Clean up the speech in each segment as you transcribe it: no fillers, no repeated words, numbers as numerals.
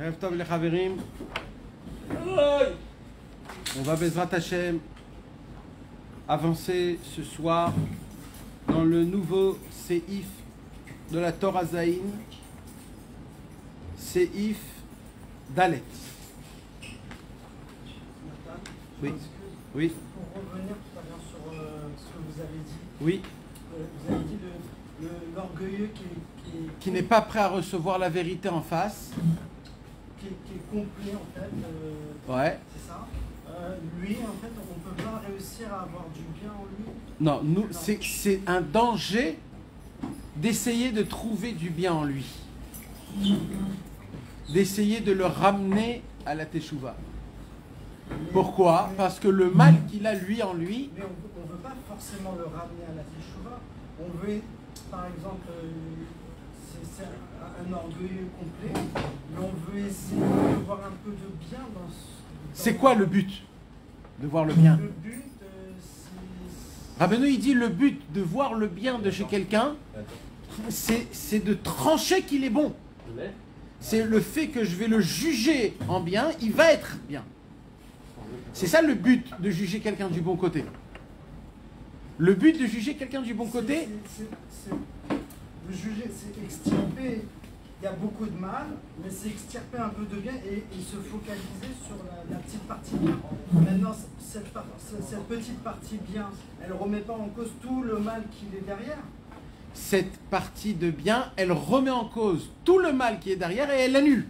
Erev Tov les Chaverim. On va Bezrat Hashem avancer ce soir dans le nouveau Seif de la Torah Zayin, Seif Dalet. Oui. Oui. Pour revenir tout à l'heure sur ce que vous avez dit. Oui. Vous avez dit l'orgueilleux qui n'est pas prêt à recevoir la vérité en face. Qui est complet en fait. Ouais. C'est ça. Lui, en fait, on ne peut pas réussir à avoir du bien en lui. Non, c'est un danger d'essayer de trouver du bien en lui. D'essayer de le ramener à la teshuva. Pourquoi? Parce que le mal qu'il a lui en lui... Mais on ne veut pas forcément le ramener à la teshuva. On veut, par exemple, c'est un orgueilleux complet, mais on veut essayer de voir un peu de bien dans ce... C'est quoi le but de voir le bien? Le but, c'est... Rabbeinu, il dit le but de voir le bien de chez quelqu'un, c'est de trancher qu'il est bon. C'est le fait que je vais le juger en bien, il va être bien. C'est ça le but de juger quelqu'un du bon côté. Le but de juger quelqu'un du bon côté... Le juger, c'est extirper. Il y a beaucoup de mal, mais c'est extirper un peu de bien et se focaliser sur la petite partie bien. Maintenant, cette petite partie bien, elle ne remet pas en cause tout le mal qu'il est derrière. Cette partie de bien, elle remet en cause tout le mal qui est derrière et elle l'annule.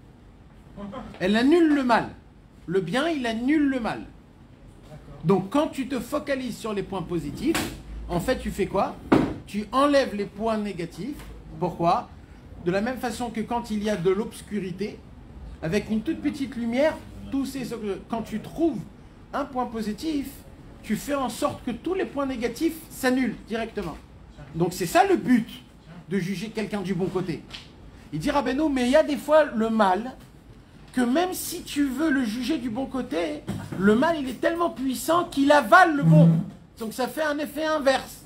Elle annule le mal. Le bien, il annule le mal. Donc quand tu te focalises sur les points positifs, en fait tu fais quoi? Tu enlèves les points négatifs. Pourquoi? De la même façon que quand il y a de l'obscurité, avec une toute petite lumière, quand tu trouves un point positif, tu fais en sorte que tous les points négatifs s'annulent directement. Donc c'est ça le but de juger quelqu'un du bon côté. Il dit Rabbeinu, mais il y a des fois le mal, que même si tu veux le juger du bon côté, le mal il est tellement puissant qu'il avale le bon. Donc ça fait un effet inverse.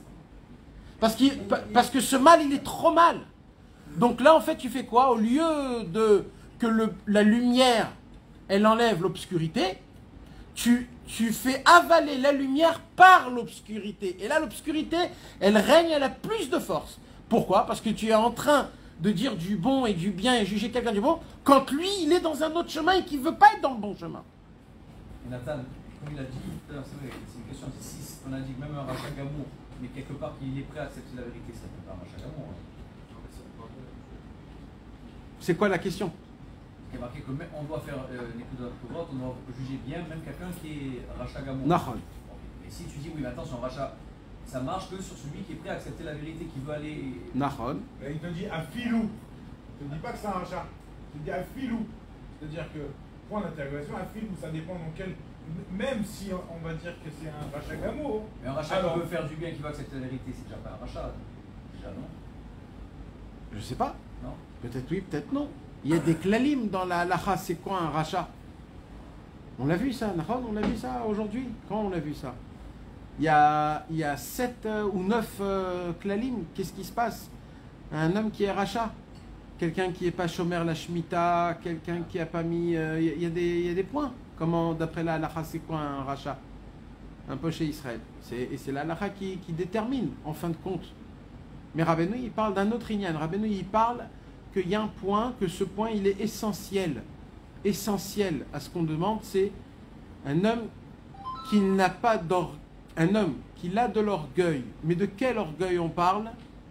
Parce que ce mal il est trop mal. Donc là en fait tu fais quoi? Au lieu de que la lumière elle enlève l'obscurité, tu fais avaler la lumière par l'obscurité. Et là l'obscurité elle règne, elle a plus de force. Pourquoi? Parce que tu es en train de dire du bon et du bien et juger quelqu'un du bon, quand lui, il est dans un autre chemin et qu'il ne veut pas être dans le bon chemin. Et Nathan, comme il a dit, c'est vrai, c'est une question, si on a dit même un rachat gamour, mais quelque part qu'il est prêt à accepter la vérité, ça peut pas un rachat gamour. C'est quoi la question? Il y a marqué qu'on doit faire l'écoute de la Torah, on doit juger bien même quelqu'un qui est rachat gamour. Nahon. Mais si tu dis, oui, mais attention, rachat, ça marche que sur celui qui est prêt à accepter la vérité, qui veut aller... Nahon. Il te dit à filou. Il ne te dit pas que c'est un rachat. Il te dit à filou. C'est-à-dire que, point d'interrogation, à filou, ça dépend dans quel... Même si on va dire que c'est un rachat gamour. Mais un rachat qui veut faire du bien, qui veut accepter la vérité, c'est déjà pas un rachat. Déjà, non? Je sais pas. Non? Peut-être oui, peut-être non. Il y a des klalim dans la halacha. C'est quoi un rachat? On l'a vu ça, Nahon, on l'a vu ça aujourd'hui. Quand on l'a vu ça? Il y a 7 ou 9 klalim. Qu'est-ce qui se passe? Un homme qui est rachat, quelqu'un qui n'est pas chômeur la shmita, quelqu'un qui n'a pas mis... Il y a des points. Comment, d'après la halakha, c'est quoi un rachat? Un peu chez Israël. Et c'est la halakha qui détermine, en fin de compte. Mais Rabbeinu, il parle d'un autre inyan. Rabbeinu, il parle qu'il y a un point, que ce point, il est essentiel. Essentiel à ce qu'on demande, c'est un homme qui n'a pas d'orgueil. Un homme qui a de l'orgueil, mais de quel orgueil on parle?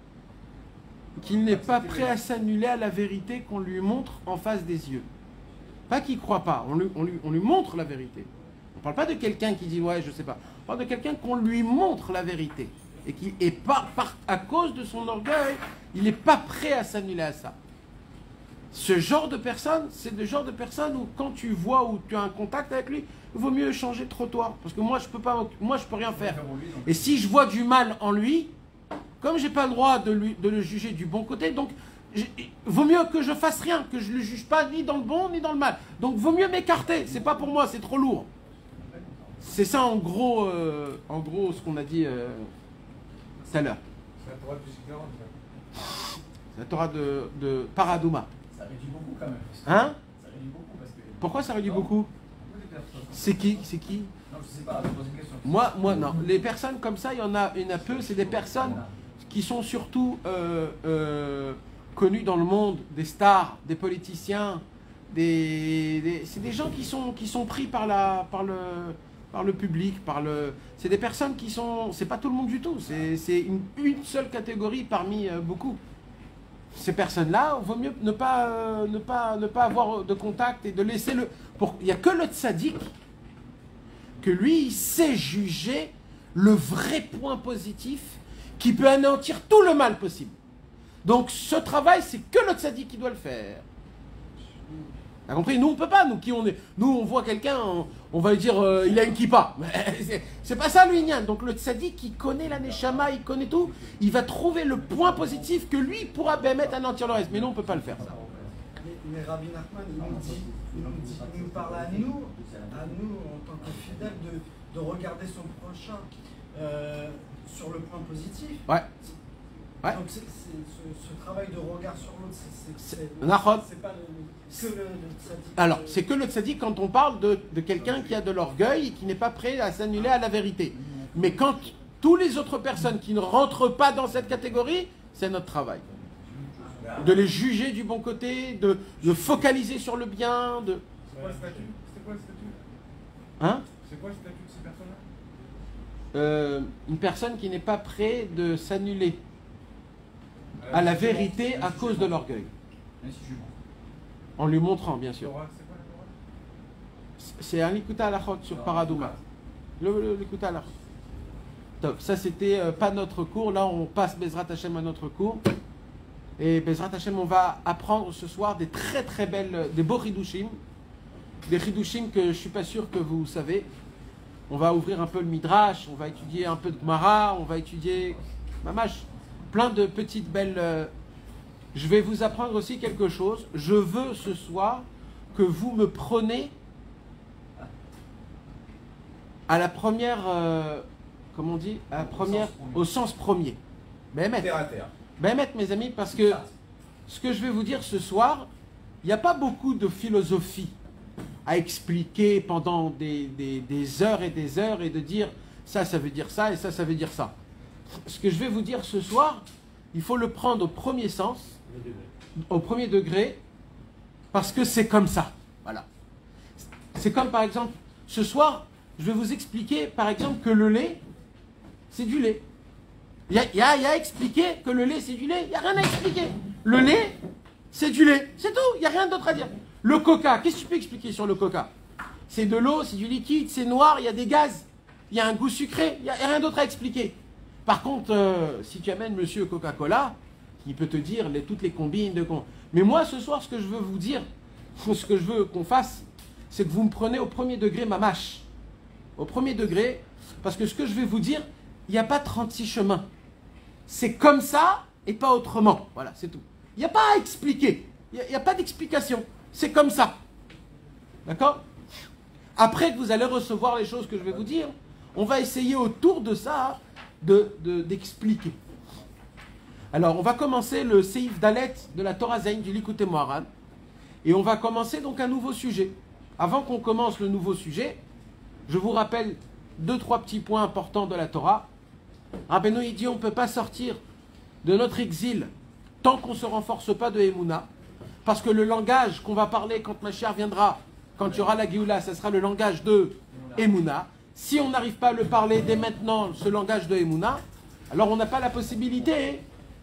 Qu'il n'est pas prêt à s'annuler à la vérité qu'on lui montre en face des yeux. Pas qu'il ne croit pas, on lui montre la vérité. On ne parle pas de quelqu'un qui dit ouais, je sais pas. On parle de quelqu'un qu'on lui montre la vérité. Et qui est pas, à cause de son orgueil, il n'est pas prêt à s'annuler à ça. Ce genre de personne, c'est le genre de personne où quand tu vois ou tu as un contact avec lui, il vaut mieux changer de trottoir. Parce que moi, je peux rien faire. Et si je vois du mal en lui, comme j'ai pas le droit de le juger du bon côté, donc vaut mieux que je fasse rien, que je le juge pas ni dans le bon ni dans le mal. Donc vaut mieux m'écarter. C'est pas pour moi, c'est trop lourd. C'est ça en gros ce qu'on a dit tout à l'heure. C'est la Torah de Pishikaron. C'est la Torah de Paradouma. Ça réduit beaucoup quand même. Hein? Ça Pourquoi ça réduit beaucoup? C'est qui? C'est qui? Non, je sais pas, je pose une question. Moi, non. Les personnes comme ça, il y en a peu. C'est des personnes qui sont surtout connues dans le monde, des stars, des politiciens. C'est des gens qui sont pris par le public, c'est des personnes qui sont... C'est pas tout le monde du tout. C'est une seule catégorie parmi beaucoup. Ces personnes-là, il vaut mieux ne pas avoir de contact et de laisser le... Il n'y a que le tzaddik que lui, il sait juger le vrai point positif qui peut anéantir tout le mal possible. Donc ce travail, c'est que le tzaddik qui doit le faire. T'as compris? Nous, on peut pas. Nous, qui on est? Nous, on voit quelqu'un, on va lui dire il a une kippa. C'est pas ça, lui, Ignan. Donc le tzaddik, il connaît la neshama, il connaît tout. Il va trouver le point positif que lui pourra mettre anéantir le reste. Mais nous, on peut pas le faire. Ça. Mais Rabbi Nachman, il nous parle à nous en tant que fidèles, de regarder son prochain sur le point positif. Ouais. Ouais. Donc ce travail de regard sur l'autre, c'est pas que le tzaddik. Alors, c'est que le tzaddik quand on parle de quelqu'un qui a de l'orgueil et qui n'est pas prêt à s'annuler à la vérité. Mais quand tous les autres personnes qui ne rentrent pas dans cette catégorie, c'est notre travail. De les juger du bon côté, de focaliser sur le bien. C'est quoi le statut? Hein? C'est quoi le statut de ces personnes-là? Une personne qui n'est pas prête de s'annuler à la vérité à cause de l'orgueil. En lui montrant, bien sûr. C'est un likuta halachot sur Paradouma. Le likuta halachot. Donc, ça, c'était pas notre cours. Là, on passe Bezrat Hashem à notre cours. Et Bezrat Hashem, on va apprendre ce soir des très très belles, des beaux chidushim. Des chidushim que je suis pas sûr que vous savez. On va ouvrir un peu le midrash, on va étudier un peu de Gemara, on va étudier mamash, plein de petites belles... Je vais vous apprendre aussi quelque chose. Je veux ce soir que vous me prenez à la première... comment on dit? À la première, au sens premier. Terre à terre. Mes amis, parce que ce que je vais vous dire ce soir, il n'y a pas beaucoup de philosophie à expliquer pendant des heures et des heures et de dire ça veut dire ça et ça veut dire ça. Ce que je vais vous dire ce soir, il faut le prendre au premier sens, au premier degré, parce que c'est comme ça. Voilà. C'est comme par exemple, ce soir, je vais vous expliquer par exemple que le lait, c'est du lait. Il y a expliqué que le lait c'est du lait, il n'y a rien à expliquer. Le lait, c'est du lait, c'est tout, il n'y a rien d'autre à dire. Le coca, qu'est-ce que tu peux expliquer sur le coca? C'est de l'eau, c'est du liquide, c'est noir, il y a des gaz, il y a un goût sucré, il n'y a rien d'autre à expliquer. Par contre, si tu amènes monsieur Coca-Cola, il peut te dire toutes les combines de... Mais moi, ce soir, ce que je veux vous dire, ce que je veux qu'on fasse, c'est que vous me prenez au premier degré ma mâche. Au premier degré, parce que ce que je vais vous dire, il n'y a pas 36 chemins. C'est comme ça et pas autrement. Voilà, c'est tout. Il n'y a pas à expliquer. Il n'y a pas d'explication. C'est comme ça. D'accord? Après que vous allez recevoir les choses que je vais vous dire, on va essayer autour de ça d'expliquer. Alors, on va commencer le Seif Dalet de la Torah Zayin du Likutei Moharan. Et on va commencer donc un nouveau sujet. Avant qu'on commence le nouveau sujet, je vous rappelle 2-3 petits points importants de la Torah. Rabbeinu, il dit on ne peut pas sortir de notre exil tant qu'on ne se renforce pas de Emouna. Parce que le langage qu'on va parler quand Mashiach viendra, quand il y aura la Géoula, ça sera le langage de Emouna. Si on n'arrive pas à le parler dès maintenant, ce langage de Emouna, alors on n'a pas la possibilité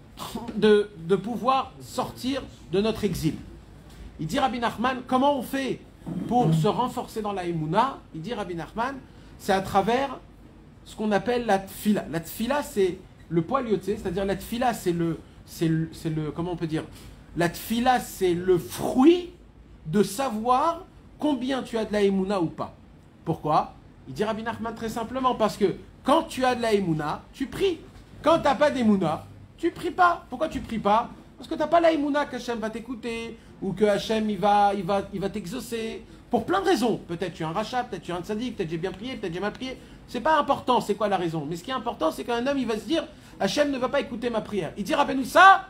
de pouvoir sortir de notre exil. Il dit Rabbi Nachman, comment on fait pour se renforcer dans la Emouna? Il dit Rabbi Nachman, c'est à travers ce qu'on appelle la tfila. La tfila, c'est le poil yotze, c'est-à-dire la tfila, c'est le, comment on peut dire? La tfila, c'est le fruit de savoir combien tu as de la Emouna ou pas. Pourquoi? Il dit Rabbi Nachman très simplement, parce que quand tu as de la Emouna, tu pries. Quand tu n'as pas d'Emouna, tu pries pas. Pourquoi tu pries pas? Parce que tu n'as pas la Emouna qu'Hachem va t'écouter, ou que Hachem il va t'exaucer. Pour plein de raisons. Peut-être tu es un rachat, peut-être tu es un tzaddik, peut-être j'ai bien prié, peut-être j'ai mal prié. C'est pas important, c'est quoi la raison. Mais ce qui est important, c'est qu'un homme il va se dire Hachem ne va pas écouter ma prière. Il dit Rabbeinu, ça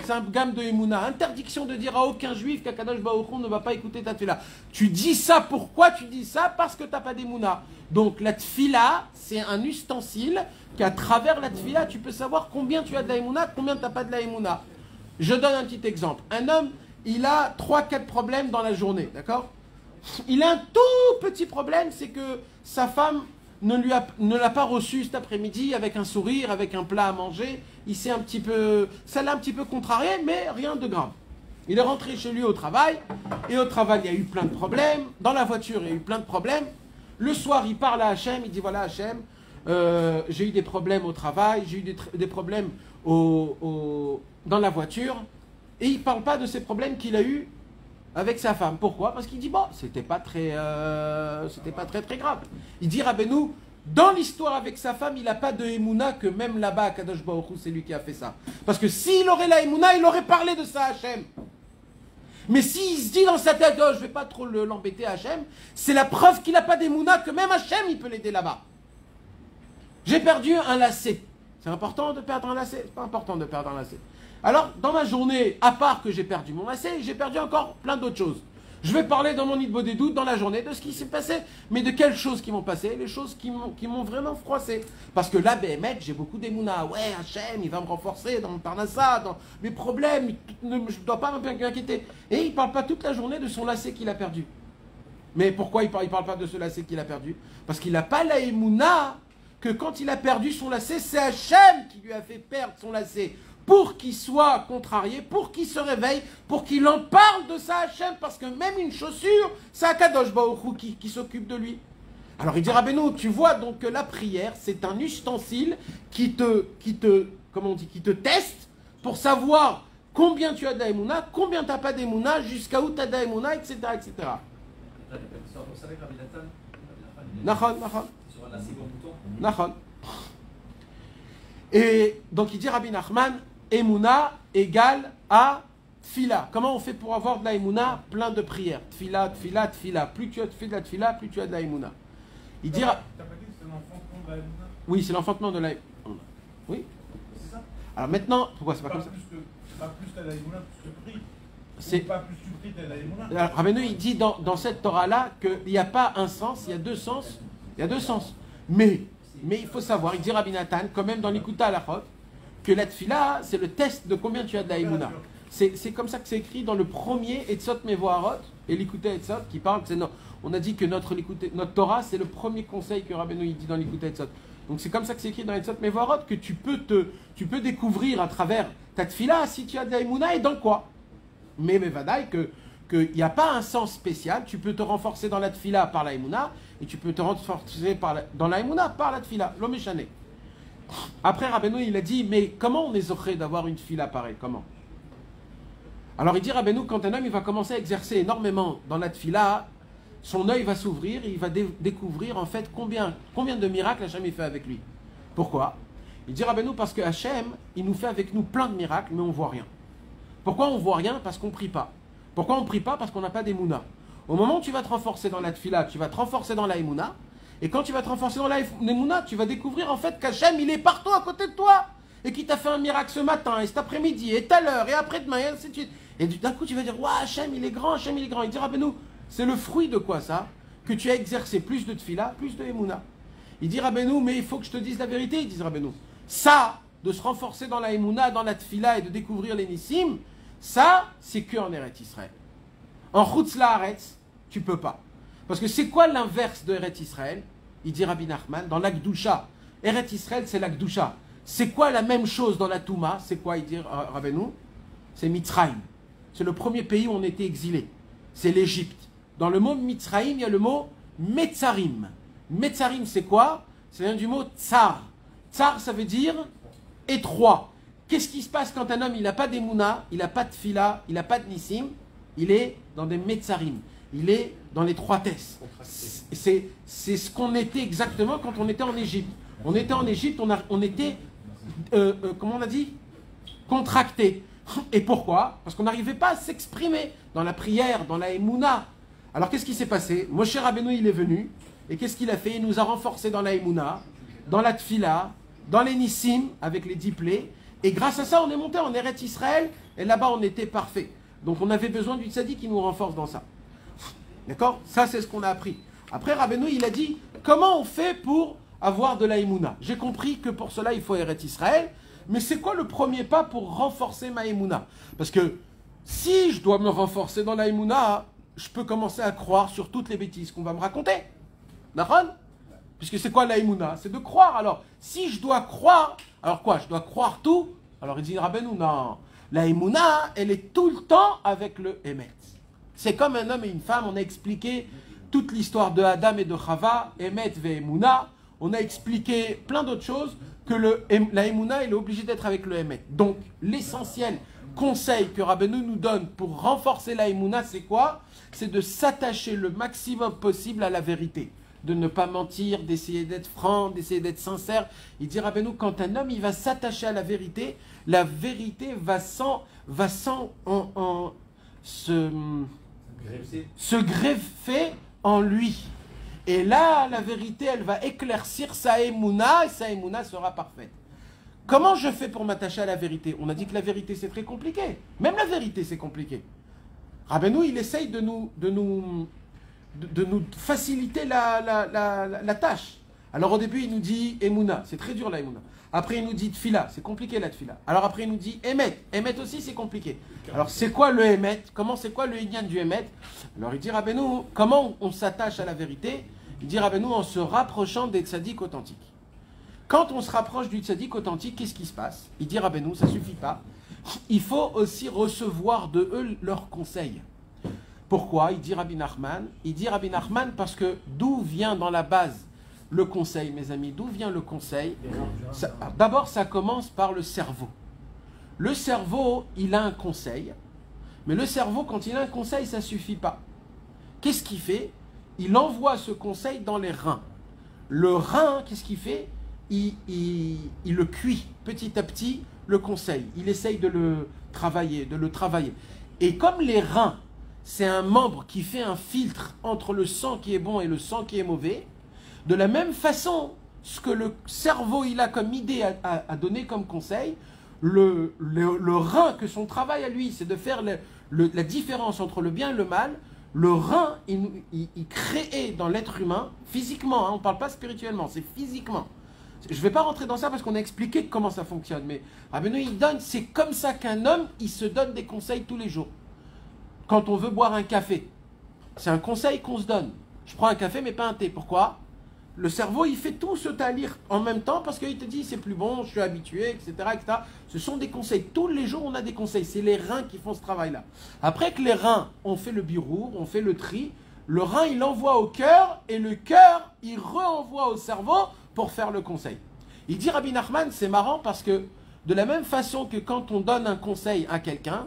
c'est un gamme de Emouna. Interdiction de dire à aucun juif qu'Akadosh Baruch Hu ne va pas écouter ta tfila. Tu dis ça, pourquoi tu dis ça? Parce que tu n'as pas d'Emouna. Donc la tfila, c'est un ustensile qu'à travers la tfila, tu peux savoir combien tu as de la Emouna, combien tu n'as pas de la Emouna. Je donne un petit exemple. Un homme, il a 3-4 problèmes dans la journée, d'accord? Il a un tout petit problème, c'est que sa femme ne l'a pas reçu cet après-midi avec un sourire, avec un plat à manger. Ça l'a un petit peu contrarié, mais rien de grave. Il est rentré chez lui au travail, et au travail, il y a eu plein de problèmes. Dans la voiture, il y a eu plein de problèmes. Le soir, il parle à Hachem, il dit, voilà Hachem, j'ai eu des problèmes au travail, j'ai eu des problèmes dans la voiture. Et il ne parle pas de ces problèmes qu'il a eus avec sa femme. Pourquoi? Parce qu'il dit, bon, c'était pas très grave. Il dit, Rabbeinu, dans l'histoire avec sa femme, il n'a pas de Emouna que même là-bas, à Kadosh Baruch Hu, c'est lui qui a fait ça. Parce que s'il aurait la Emouna, il aurait parlé de ça à Hachem. Mais s'il se dit dans sa tête, oh, je ne vais pas trop l'embêter à Hachem, c'est la preuve qu'il n'a pas d'Emouna que même Hachem, il peut l'aider là-bas. J'ai perdu un lacet. C'est important de perdre un lacet? C'est pas important de perdre un lacet. Alors, dans ma journée, à part que j'ai perdu mon lacet, j'ai perdu encore plein d'autres choses. Je vais parler dans mon Hitbo des doutes, dans la journée, de ce qui s'est passé. Mais de quelles choses qui m'ont passé? Les choses qui m'ont vraiment froissé. Parce que là, Béhémet, j'ai beaucoup d'Emouna. Ouais, Hachem, il va me renforcer dans mon Parnassa, dans mes problèmes. Je ne dois pas m'inquiéter. Et il ne parle pas toute la journée de son lacet qu'il a perdu. Mais pourquoi il ne parle pas de ce lacet qu'il a perdu? Parce qu'il n'a pas la Emouna que quand il a perdu son lacet, c'est Hachem qui lui a fait perdre son lacet. Pour qu'il soit contrarié, pour qu'il se réveille, pour qu'il en parle de ça à Hachem, parce que même une chaussure, c'est Akadosh Baruch Hu qui s'occupe de lui. Alors il dit, Rabbeinu, tu vois donc que la prière, c'est un ustensile qui te teste pour savoir combien tu as d'Aïmouna, combien tu n'as pas d'Aïmouna, jusqu'à où tu as d'Aïmouna, etc., etc. Vous savez que Rabbi Nathan, Nachon. sur un assez grand bouton. Nachon. Et donc il dit Rabbi Nachman, Emouna égale à Tfila. Comment on fait pour avoir de la Emouna? Plein de prières. Tfila, Tfila, Tfila. Plus tu as de la Tfila, plus tu as de la Emouna. Il dit... T'as pas dit que c'est l'enfantement de la Emouna? Oui, c'est l'enfantement de la Emouna. Oui. C'est ça? Alors maintenant, pourquoi c'est pas comme ça? Pas plus t'as la Emouna, plus tu pries. C'est pas plus tu pries, t'as la Emouna. Alors, Rabbeinu, il dit dans cette Torah-là qu'il n'y a pas un sens, il y a deux sens. Il y a deux sens. Mais il faut savoir, il dit Rabbi Nathan, quand même dans l'Ikuta Halachot, que la Tfila, c'est le test de combien tu as de la Emouna. C'est comme ça que c'est écrit dans le premier Etzot Mevoharot, et l'Ikuta Etzot, qui parle, on a dit que notre Torah, c'est le premier conseil que Rabbeinu il dit dans l'Ikuta Etzot. Donc c'est comme ça que c'est écrit dans Etzot Mevoharot, que tu peux découvrir à travers ta Tfila si tu as de la Emouna et dans quoi. Mais vadaï qu'il n'y a pas un sens spécial, tu peux te renforcer dans la Tfila par la Emouna, et tu peux te renforcer dans la Emouna par la Tfila, l'homme échané. Après Rabbeinu il a dit, mais comment on est offré d'avoir une Tfila pareille? Comment? Alors il dit Rabbeinu, quand un homme il va commencer à exercer énormément dans la Tfila, son œil va s'ouvrir et il va découvrir en fait combien de miracles Hachem il fait avec lui. Pourquoi? Il dit Rabbeinu, parce que Hachem il nous fait avec nous plein de miracles, mais on ne voit rien. Pourquoi on ne voit rien? Parce qu'on ne prie pas. Pourquoi on ne prie pas? Parce qu'on n'a pas d'Emouna. Au moment où tu vas te renforcer dans la Tfila, tu vas te renforcer dans la Emouna. Et quand tu vas te renforcer dans la Emouna, tu vas découvrir en fait qu'Hachem, il est partout à côté de toi. Et qu'il t'a fait un miracle ce matin, et cet après-midi, et tout à l'heure, et après-demain, et ainsi de suite. Et d'un coup, tu vas dire, ouais, Hachem, il est grand, Hachem, il est grand. Il dira, Rabbeinu, c'est le fruit de quoi ça? Que tu as exercé plus de Tfila, plus de Emouna. Il dit, Rabbeinu, mais il faut que je te dise la vérité, il dit, Rabbeinu. Ça, de se renforcer dans la Emouna, dans la Tfila, et de découvrir les Nissim, ça, c'est que en Eretz Israël. En Chutz La'aretz, tu peux pas. Parce que c'est quoi l'inverse de Eretz Israël? Il dit Rabbi Nachman, dans l'Akdusha. Eretz Israël, c'est l'Akdusha. C'est quoi la même chose dans la Touma? C'est quoi, il dit Rabbeinu? C'est Mitzrayim. C'est le premier pays où on était exilé. C'est l'Égypte. Dans le mot Mitzrayim, il y a le mot Metzarim. Metzarim, c'est quoi? Ça vient du mot Tsar. Tsar, ça veut dire étroit. Qu'est-ce qui se passe quand un homme il n'a pas d'Emouna, il n'a pas de Tfila, il n'a pas de Nissim? Il est dans des Metzarim. Il est dans l'étroitesse. C'est ce qu'on était exactement quand on était en Égypte. On était en Égypte, on était, comment on a dit? Contracté. Et pourquoi? Parce qu'on n'arrivait pas à s'exprimer dans la prière, dans la Emouna. Alors qu'est-ce qui s'est passé? Moshe Rabbeinu il est venu, et qu'est-ce qu'il a fait? Il nous a renforcés dans la Emouna, dans la Tfila, dans les Nissim, avec les 10 plaies. Et grâce à ça, on est monté en Eretz Israël, et là-bas on était parfait. Donc on avait besoin du tzaddik qui nous renforce dans ça. D'accord? Ça c'est ce qu'on a appris. Après Rabbeinu il a dit, comment on fait pour avoir de la émouna? J'ai compris que pour cela il faut Eretz Israël, mais c'est quoi le premier pas pour renforcer ma émouna? Parce que si je dois me renforcer dans la émouna, je peux commencer à croire sur toutes les bêtises qu'on va me raconter. D'accord? Puisque c'est quoi la émouna? C'est de croire. Alors, si je dois croire, alors quoi? Je dois croire tout? Alors il dit Rabbeinu, non. La émouna, elle est tout le temps avec le Emet. C'est comme un homme et une femme. On a expliqué toute l'histoire de Adam et de Chava, Emet ve émouna. On a expliqué plein d'autres choses que la émouna, elle est obligée d'être avec le Emet. Donc, l'essentiel conseil que Rabbeinu nous donne pour renforcer la émouna, c'est quoi? C'est de s'attacher le maximum possible à la vérité. De ne pas mentir, d'essayer d'être franc, d'essayer d'être sincère. Il dit Rabbeinu, quand un homme il va s'attacher à la vérité va se greffer en lui. Et là, la vérité, elle va éclaircir sa émouna et sa émouna sera parfaite. Comment je fais pour m'attacher à la vérité? On a dit que la vérité c'est très compliqué. Même la vérité c'est compliqué. Rabbeinu il essaye de nous faciliter la tâche. Alors au début il nous dit Emouna, c'est très dur la Emouna. Après il nous dit Tfila, c'est compliqué la Tfila. Alors après il nous dit Emet, Emet aussi c'est compliqué. Alors c'est quoi le Emet? Comment c'est quoi le Inyan du Emet? Alors il dit Rabbeinu, comment on s'attache à la vérité? Il dit Rabbeinu en se rapprochant des tzaddik authentiques. Quand on se rapproche du tzaddik authentique, qu'est-ce qui se passe? Il dit Rabbeinu, ça suffit pas. Il faut aussi recevoir de eux leurs conseils. Pourquoi? Il dit Rabbi Nachman. Il dit Rabbi Nachman parce que d'où vient dans la base le conseil, mes amis? D'où vient le conseil? D'abord, ça commence par le cerveau. Le cerveau, il a un conseil. Mais le cerveau, quand il a un conseil, ça suffit pas. Qu'est-ce qu'il fait? Il envoie ce conseil dans les reins. Le rein, qu'est-ce qu'il fait? Il le cuit petit à petit, le conseil. Il essaye de le travailler. Et comme les reins, c'est un membre qui fait un filtre entre le sang qui est bon et le sang qui est mauvais, de la même façon, ce que le cerveau il a comme idée à donner comme conseil, le rein, que son travail à lui, c'est de faire la différence entre le bien et le mal, le rein, il crée dans l'être humain, physiquement, hein, on ne parle pas spirituellement, c'est physiquement. Je ne vais pas rentrer dans ça parce qu'on a expliqué comment ça fonctionne, mais Rabbeinu, il donne, c'est comme ça qu'un homme, il se donne des conseils tous les jours. Quand on veut boire un café, c'est un conseil qu'on se donne. Je prends un café mais pas un thé. Pourquoi? Le cerveau, il fait tout ce talir en même temps parce qu'il te dit c'est plus bon, je suis habitué, etc., etc. Ce sont des conseils. Tous les jours, on a des conseils. C'est les reins qui font ce travail-là. Après que les reins ont fait le birour, on fait le tri, le rein, il envoie au cœur et le cœur, il renvoie au cerveau pour faire le conseil. Il dit Rabbi Nachman, c'est marrant parce que de la même façon que quand on donne un conseil à quelqu'un,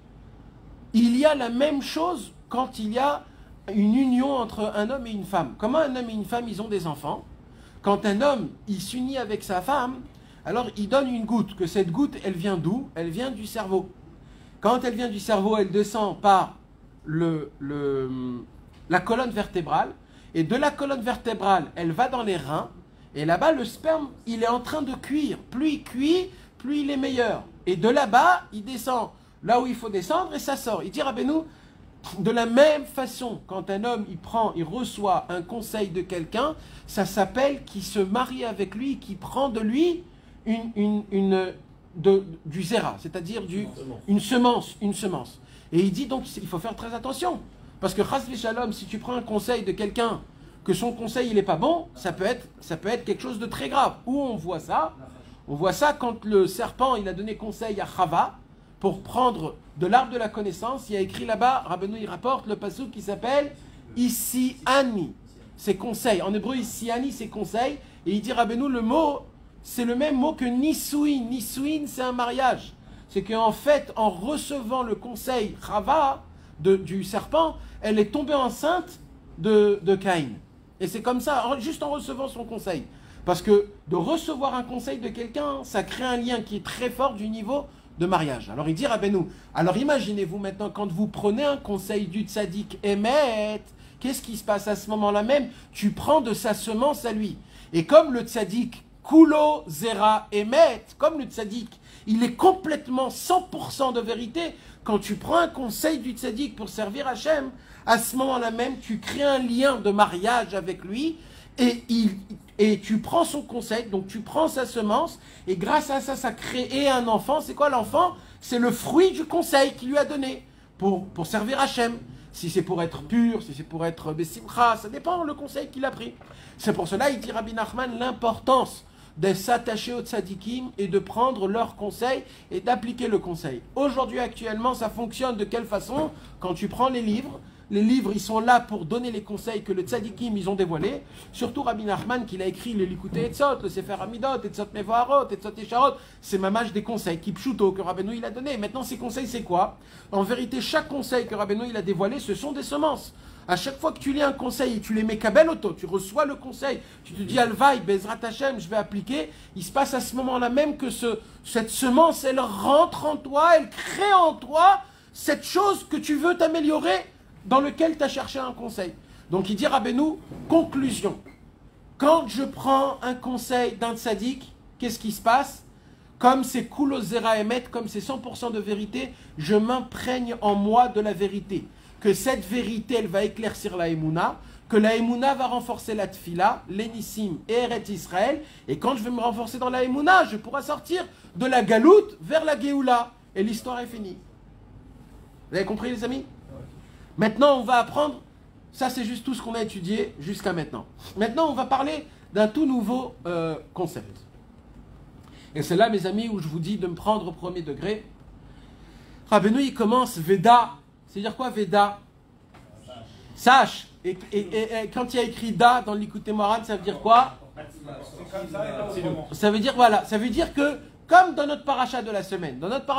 il y a la même chose quand il y a une union entre un homme et une femme. Comment un homme et une femme, ils ont des enfants? Quand un homme, il s'unit avec sa femme, alors il donne une goutte, que cette goutte, elle vient d'où? Elle vient du cerveau. Quand elle vient du cerveau, elle descend par la colonne vertébrale, et de la colonne vertébrale, elle va dans les reins, et là-bas, le sperme, il est en train de cuire. Plus il cuit, plus il est meilleur. Et de là-bas, il descend là où il faut descendre, et ça sort. Il dit Rabbeinu, de la même façon, quand un homme, il reçoit un conseil de quelqu'un, ça s'appelle qu'il se marie avec lui, qu'il prend de lui du zera, c'est-à-dire une semence. Et il dit donc, il faut faire très attention. Parce que chas v'shalom, si tu prends un conseil de quelqu'un, que son conseil il n'est pas bon, ça peut être quelque chose de très grave. Où on voit ça? On voit ça quand le serpent il a donné conseil à Chava pour prendre de l'arbre de la connaissance. Il y a écrit là-bas, Rabbeinu il rapporte le passouk qui s'appelle Issi Ani. C'est conseil. En hébreu, Issi Ani c'est conseil. Et il dit Rabbeinu, le mot, c'est le même mot que Nisuin. Nisuin c'est un mariage. C'est qu'en fait, en recevant le conseil Chava du serpent, elle est tombée enceinte de Caïn. Et c'est comme ça, juste en recevant son conseil. Parce que de recevoir un conseil de quelqu'un, ça crée un lien qui est très fort du niveau de mariage. Alors il dit Rabbeinu, alors imaginez-vous maintenant quand vous prenez un conseil du tzaddik Emet, qu'est-ce qui se passe à ce moment-là même? Tu prends de sa semence à lui. Et comme le tzaddik, Kulo Zera Emet, comme le tzaddik, il est complètement 100% de vérité. Quand tu prends un conseil du tzaddik pour servir Hachem, à ce moment-là même, tu crées un lien de mariage avec lui et tu prends son conseil, donc tu prends sa semence et grâce à ça, ça crée un enfant. C'est quoi l'enfant? C'est le fruit du conseil qu'il lui a donné pour servir Hachem. Si c'est pour être pur, si c'est pour être Bessimcha, ça dépend le conseil qu'il a pris. C'est pour cela, il dit Rabbi Nachman, l'importance de s'attacher aux tzadikim et de prendre leurs conseils et d'appliquer le conseil. Aujourd'hui, actuellement, ça fonctionne de quelle façon? Quand tu prends les livres, ils sont là pour donner les conseils que le tzadikim, ils ont dévoilés. Surtout Rabbi Nachman, qui a écrit le Likutei Etzot, le Sefer Amidot, Etzot Mevoharot, Etzot Yesharot. C'est mamage des conseils, Kipshuto, que Rabbeinu il a donné. Maintenant, ces conseils, c'est quoi? En vérité, chaque conseil que Rabbeinu il a dévoilé, ce sont des semences. À chaque fois que tu lis un conseil et tu les mets kabel auto, tu reçois le conseil, tu te dis Alvaï, Bezrat Hashem, je vais appliquer, il se passe à ce moment-là même que cette semence, elle rentre en toi, elle crée en toi cette chose que tu veux t'améliorer, dans lequel tu as cherché un conseil. Donc il dit Rabbeinu, conclusion. Quand je prends un conseil d'un tzaddik, qu'est-ce qui se passe? Comme c'est Kulo Zera Emet, comme c'est 100% de vérité, je m'imprègne en moi de la vérité. Que cette vérité, elle va éclaircir la Emouna, que la Emouna va renforcer la Tfila, l'Enissim et Eretz Israël, et quand je vais me renforcer dans la Emouna, je pourrai sortir de la Galoute vers la Géoula, et l'histoire est finie. Vous avez compris les amis? Maintenant, on va apprendre, ça c'est juste tout ce qu'on a étudié jusqu'à maintenant. Maintenant, on va parler d'un tout nouveau concept. Et c'est là, mes amis, où je vous dis de me prendre au premier degré. Rabbeinu, il commence Veda. C'est-à-dire quoi, Veda? Sache. Et quand il y a écrit Da dans l'Ikutei Moharan, ça veut dire quoi? Ça veut dire, voilà, ça veut dire que, comme dans notre paracha de la semaine,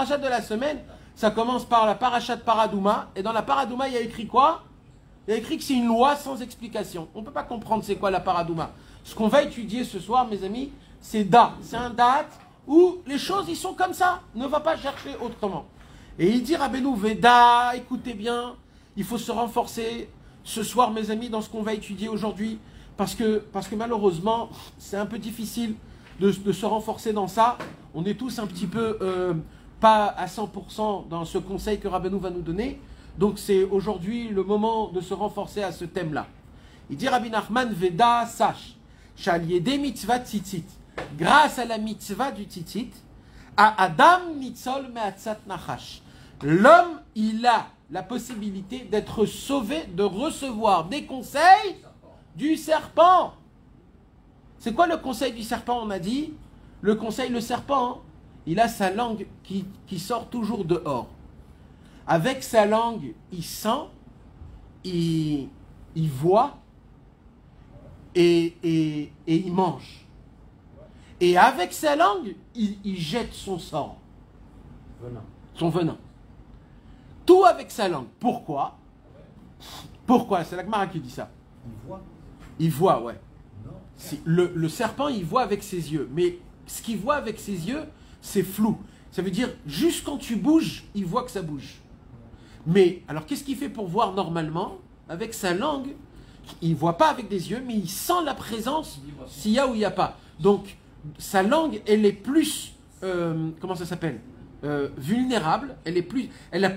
ça commence par la paracha de Paradouma, et dans la Paradouma, il y a écrit quoi? Il y a écrit que c'est une loi sans explication. On ne peut pas comprendre c'est quoi la Paradouma. Ce qu'on va étudier ce soir, mes amis, c'est Da. C'est un date où les choses, ils sont comme ça. Ne va pas chercher autrement. Et il dit, Rabbeinu, Veda, écoutez bien, il faut se renforcer ce soir, mes amis, dans ce qu'on va étudier aujourd'hui, parce que malheureusement, c'est un peu difficile de se renforcer dans ça. On est tous un petit peu pas à 100% dans ce conseil que Rabbeinu va nous donner. Donc c'est aujourd'hui le moment de se renforcer à ce thème-là. Il dit Rabbi Nachman, Veda, sache, Shaliede mitzvah tzitzit, grâce à la mitzvah du tzitzit, à Adam mitzol me'atzat nachash. L'homme, il a la possibilité d'être sauvé, de recevoir des conseils du serpent. C'est quoi le conseil du serpent? On a dit, le serpent, il a sa langue qui sort toujours dehors. Avec sa langue, il sent, il voit et il mange. Et avec sa langue, il jette son sang. Son venin. Tout avec sa langue. Pourquoi? Pourquoi? C'est la Gemara qui dit ça. Il voit, ouais. Le serpent, il voit avec ses yeux. Mais ce qu'il voit avec ses yeux, c'est flou. Ça veut dire, juste quand tu bouges, il voit que ça bouge. Mais, alors qu'est-ce qu'il fait pour voir normalement? Avec sa langue, il ne voit pas avec des yeux, mais il sent la présence s'il y a ou il n'y a pas. Donc, sa langue, elle est plus, comment ça s'appelle? Vulnérable, elle est plus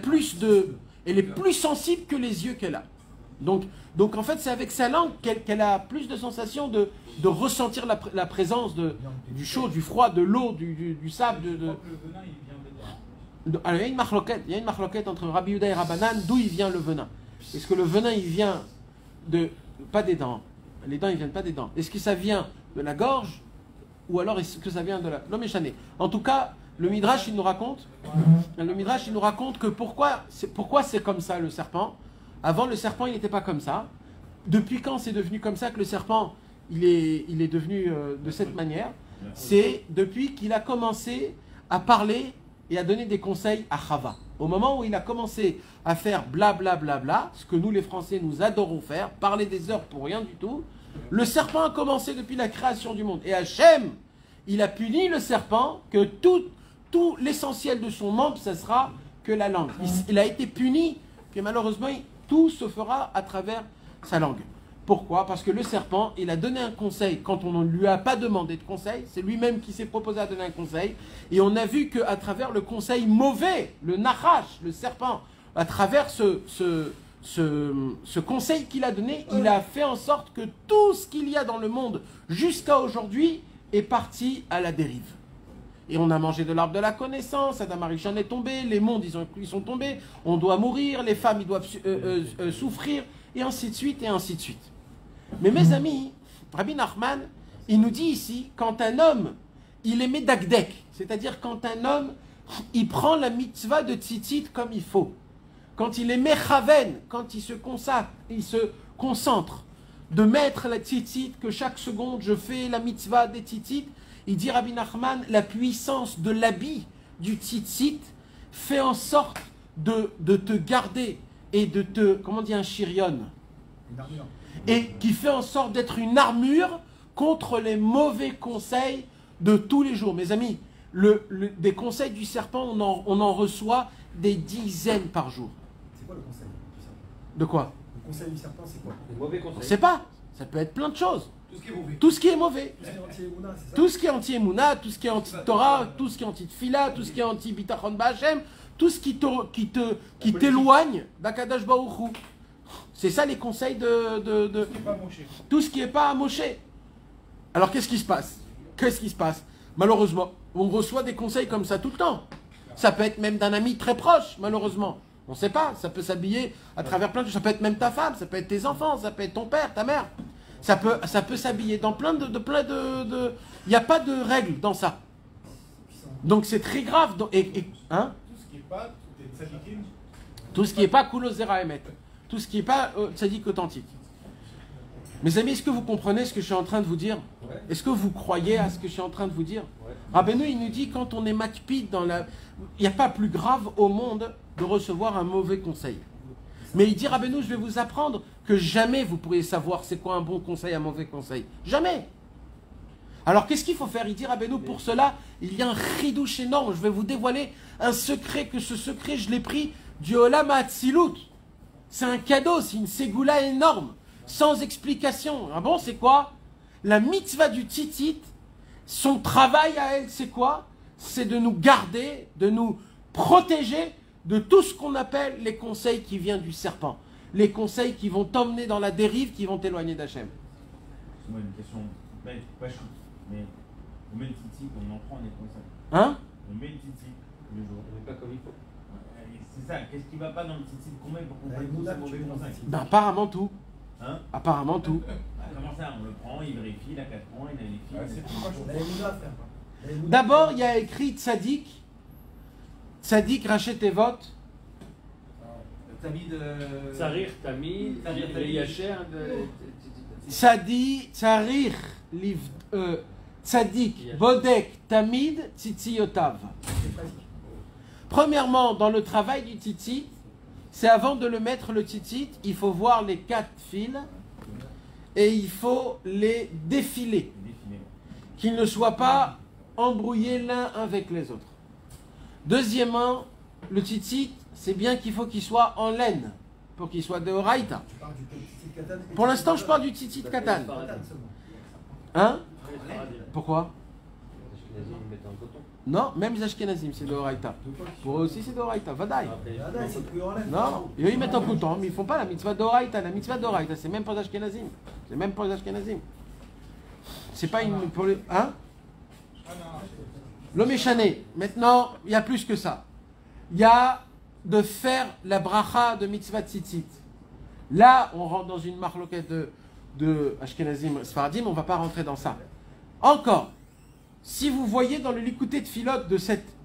sensible que les yeux qu'elle a. Donc en fait, c'est avec sa langue qu'elle a plus de sensation de ressentir la présence du chaud, du froid, de l'eau, du sable. Alors, il y a une marloquette entre Rabbi Yehuda et Rabbanan, d'où il vient le venin. Est-ce que le venin, il vient pas des dents? Les dents, ils viennent pas des dents. Est-ce que ça vient de la gorge? Ou alors est-ce que ça vient de la... Non mais chané. En tout cas, le Midrash, il nous raconte que pourquoi c'est comme ça, le serpent. Avant, le serpent, il n'était pas comme ça. Depuis quand c'est devenu comme ça que le serpent, il est devenu de cette manière? C'est depuis qu'il a commencé à parler et à donner des conseils à Chava. Au moment où il a commencé à faire blablabla, ce que nous les Français nous adorons faire, parler des heures pour rien du tout, le serpent a commencé depuis la création du monde. Et Hachem, il a puni le serpent que tout l'essentiel de son membre, ça sera que la langue. Il a été puni que malheureusement, tout se fera à travers sa langue. Pourquoi? Parce que le serpent, il a donné un conseil quand on ne lui a pas demandé de conseil. C'est lui-même qui s'est proposé à donner un conseil. Et on a vu qu'à travers le conseil mauvais, le nachash, le serpent, à travers ce conseil qu'il a donné, il a fait en sorte que tout ce qu'il y a dans le monde jusqu'à aujourd'hui est parti à la dérive. Et on a mangé de l'arbre de la connaissance, Adam Arishon est tombé, les mondes ils sont tombés, on doit mourir, les femmes ils doivent souffrir, et ainsi de suite, et ainsi de suite. Mais mes amis, Rabbi Nachman, il nous dit ici, quand un homme, il est médakdek, c'est-à-dire quand un homme, il prend la mitzvah de tzitzit comme il faut, quand il est mechaven, quand il se concentre, de mettre la tzitzit, que chaque seconde je fais la mitzvah des tzitzit, il dit Rabbi Nachman, la puissance de l'habit du tzitzit fait en sorte de te garder et de te, comment on dit un shirion, Une armure. et qui fait en sorte d'être une armure contre les mauvais conseils de tous les jours. Mes amis, des conseils du serpent, on en reçoit des dizaines par jour. C'est quoi le conseil du serpent? De quoi? Le conseil du serpent, c'est quoi? Les mauvais On ne conseils. sait pas. Ça peut être plein de choses. Tout ce qui est mauvais. Tout ce qui est mauvais. Tout ce qui est anti-Emouna, c'est ça? Tout ce qui est anti-Emouna, tout ce qui est anti-Torah, tout ce qui est anti-Tfila, tout ce qui est anti-Bitachon Ba'Hashem, tout ce qui t'éloigne d'Akadosh Baruch Hu. C'est ça les conseils C'est pas moché. tout ce qui n'est pas à Moshe. Alors qu'est-ce qui se passe? Qu'est-ce qui se passe? Malheureusement, on reçoit des conseils comme ça tout le temps. Ça peut être même d'un ami très proche, malheureusement. On ne sait pas, ça peut s'habiller à travers plein de choses. Ça peut être même ta femme, ça peut être tes enfants, ça peut être ton père, ta mère. Ça peut s'habiller dans plein de... Il n'y a pas de règles dans ça. Donc c'est très grave. Hein? Tout ce qui est pas, tout est tzadikim. Tout ce qui n'est pas Kulozera Emet. Tout ce qui n'est pas tzadik authentique. Mes amis, est-ce que vous comprenez ce que je suis en train de vous dire? Ouais. Est-ce que vous croyez à ce que je suis en train de vous dire? Ouais. Rabbeinu, il nous dit, quand on est makpid dans la... Il n'y a pas plus grave au monde de recevoir un mauvais conseil. Mais il dit, Rabbeinu, je vais vous apprendre que jamais vous pourriez savoir c'est quoi un bon conseil, un mauvais conseil. Jamais. Alors qu'est-ce qu'il faut faire? Il dit, Rabbeinu, pour cela, il y a un chidouche énorme. Je vais vous dévoiler un secret, que ce secret, je l'ai pris du Olam HaAtzilut. C'est un cadeau, c'est une ségoula énorme, sans explication. Ah bon, c'est quoi? La mitzvah du tzitzit, son travail à elle, c'est quoi? C'est de nous garder, de nous protéger de tout ce qu'on appelle les conseils qui viennent du serpent. Les conseils qui vont t'emmener dans la dérive, qui vont t'éloigner d'Hachem. C'est moi une question bête, pas chute, mais on met le titi, on en prend, on est comme ça. Hein? On met le titi le jour. On n'est pas comme il faut. C'est ça, qu'est-ce qui va pas dans le titi? Comment il faut qu'on La fasse tous Emouna ces que tu mauvais mets dans le conseils? tzitzit. Ben apparemment tout. Hein? Apparemment tout. Comment ça? On le prend, il vérifie, il a 4 points, il a les filles. C'est pourquoi je La Emouna, frère. La Emouna, D'abord, il y a écrit Tzadik. Tzadik rachète tes votes. Tamid. Tsarir, Tamid, Tsarir, les Yacher, Tzadi, Tsarir, Tzadik, Bodek, Tamid, Tzitziyotav. c'est pratique. Premièrement, dans le travail du tzitzit, c'est avant de le mettre le tzitzit, il faut voir les 4 fils et il faut les défiler, Défiler. qu'ils ne soient pas embrouillés l'un avec les autres. Deuxièmement, le tzitzit, c'est bien qu'il faut qu'il soit en laine pour qu'il soit de Horaïta. Tu parles du tzitzit katan. Pour l'instant, je parle du tzitzit katan. Katan seulement. Hein? Pourquoi? Ils mettent en coton. Non, même les Ashkenazim, c'est de Horaïta. Pour eux aussi, c'est de Horaïta. Vadaï. Après, Ah, là, c'est plus en laine. Non, eux ils mettent en coton, mais ils font pas la mitzvah d'Oraïta. La mitzvah d'Oraïta, c'est même pas les Ashkenazim. C'est même pas les Ashkenazim. C'est pas une. Pour les, hein? L'homme est chané. Maintenant, il y a plus que ça. Il y a de faire la bracha de mitzvah tzitzit. Là, on rentre dans une marloquette de Ashkenazim, Sfaradim, on ne va pas rentrer dans ça. Encore, si vous voyez dans le Likutei Tfilot de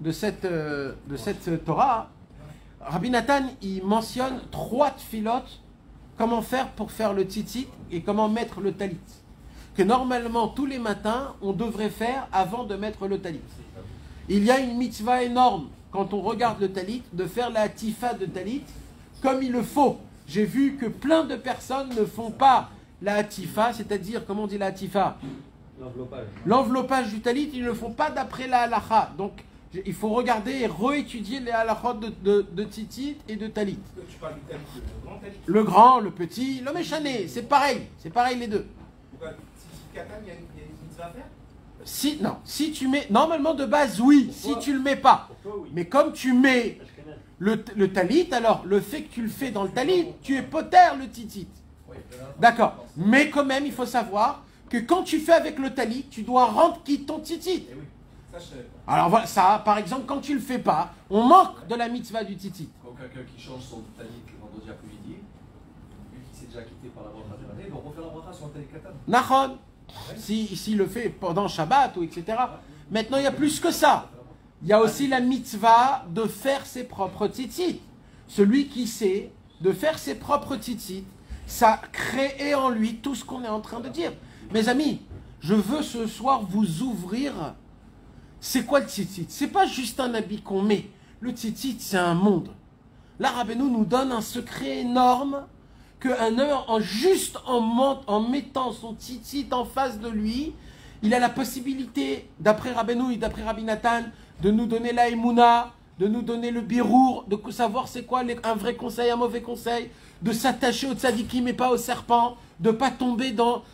cette Torah, Rabbi Nathan, il mentionne 3 tfilot, comment faire pour faire le tzitzit et comment mettre le talit. Que normalement, tous les matins, on devrait faire avant de mettre le talit. Il y a une mitzvah énorme, quand on regarde le talit, de faire la hatifa de talit comme il le faut. J'ai vu que plein de personnes ne font pas la hatifa, c'est-à-dire, comment on dit la hatifa? l'enveloppage. L'enveloppage du talit, ils ne le font pas d'après la halacha. Donc, Il faut regarder et réétudier les halachot de tzitzit et de talit. Tu parles du talit, le grand talit. Le grand, le petit, le méchané, c'est pareil les deux. Pourquoi si Katan, il y a une mitzvah à faire? Si, non, si tu mets, normalement de base, oui, Pourquoi? si tu le mets pas. Pourquoi oui? Mais comme tu mets Ashkenaz. le talit, alors le fait que tu le fais dans le talit, tu es poter le tzitzit. Oui, D'accord. Mais quand même, il faut savoir que quand tu fais avec le talit, tu dois rendre quitte ton tzitzit. Eh oui, ça je savais pas. Alors voilà, ça, par exemple, quand tu le fais pas, on manque de la mitzvah du tzitzit. Quand quelqu'un qui change son talit le vendredi après-midi, vu qu'il s'est déjà quitté par la bracha de l'année, il doit refaire la bracha sur un talit katan. Nahon, s'il le fait pendant Shabbat ou etc. Maintenant, il y a plus que ça. Il y a aussi la mitzvah de faire ses propres tzitzit. Celui qui sait de faire ses propres tzitzit, ça crée en lui tout ce qu'on est en train de dire. Mes amis, je veux ce soir vous ouvrir. C'est quoi le tzitzit? C'est pas juste un habit qu'on met. Le tzitzit, c'est un monde. Là, Rabbeinu nous donne un secret énorme qu'un homme, en mettant son tzitzit en face de lui, il a la possibilité, d'après Rabbeinu et d'après Rabbi Nathan, de nous donner la émouna, de nous donner le birour, de savoir c'est quoi un vrai conseil, un mauvais conseil, de s'attacher au tzadikim et pas au serpent, de ne pas tomber dans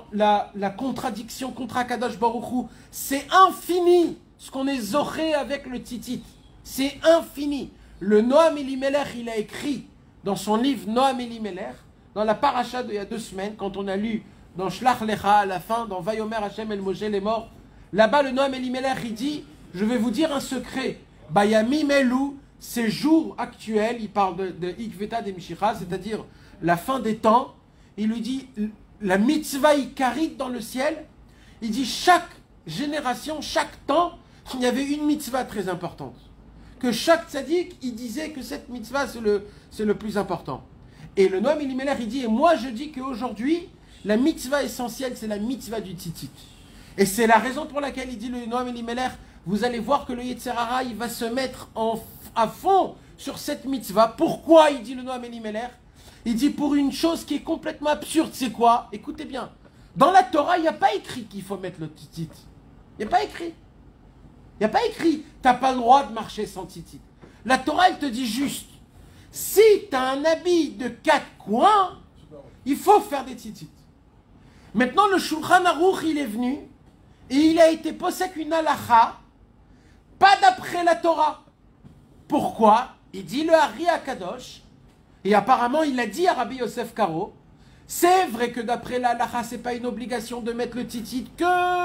la contradiction contre Akadosh Baruch Hu. C'est infini ce qu'on est zoré avec le tzitzit. C'est infini. Le Noam Elimelech, il a écrit dans son livre Noam Elimelech, dans la paracha d'il y a 2 semaines, quand on a lu dans Shlach Lecha à la fin, dans Vayomer Hashem El Moshe les morts, là-bas le Noam Elimelech, il dit, je vais vous dire un secret. Bayamim Elou, ces jours actuels, il parle de Ikveta de Mishicha, c'est-à-dire la fin des temps. Il lui dit, la mitzvah ikarit dans le ciel, il dit chaque génération, chaque temps, il y avait une mitzvah très importante. Que chaque tzaddik, il disait que cette mitzvah, c'est le plus important. Et le Noam Elimelech, il dit, et moi je dis qu'aujourd'hui, la mitzvah essentielle, c'est la mitzvah du tzitzit. Et c'est la raison pour laquelle il dit, le Noam Elimelech, vous allez voir que le Yetzer Hara, il va se mettre à fond sur cette mitzvah. Pourquoi, il dit le Noam Elimelech? Il dit pour une chose qui est complètement absurde, c'est quoi? Écoutez bien. Dans la Torah, il n'y a pas écrit qu'il faut mettre le tzitzit. Il n'y a pas écrit. Il n'y a pas écrit, tu n'as pas le droit de marcher sans tzitzit. La Torah, elle te dit juste, si tu as un habit de 4 coins, il faut faire des tzitzit. Maintenant, le Shulchan Aruch, il est venu, et il a été posé une halacha, pas d'après la Torah. Pourquoi? Il dit le Hari Akadosh, et apparemment il a dit à Rabbi Yosef Karo, c'est vrai que d'après la halacha, c'est pas une obligation de mettre le tzitzit que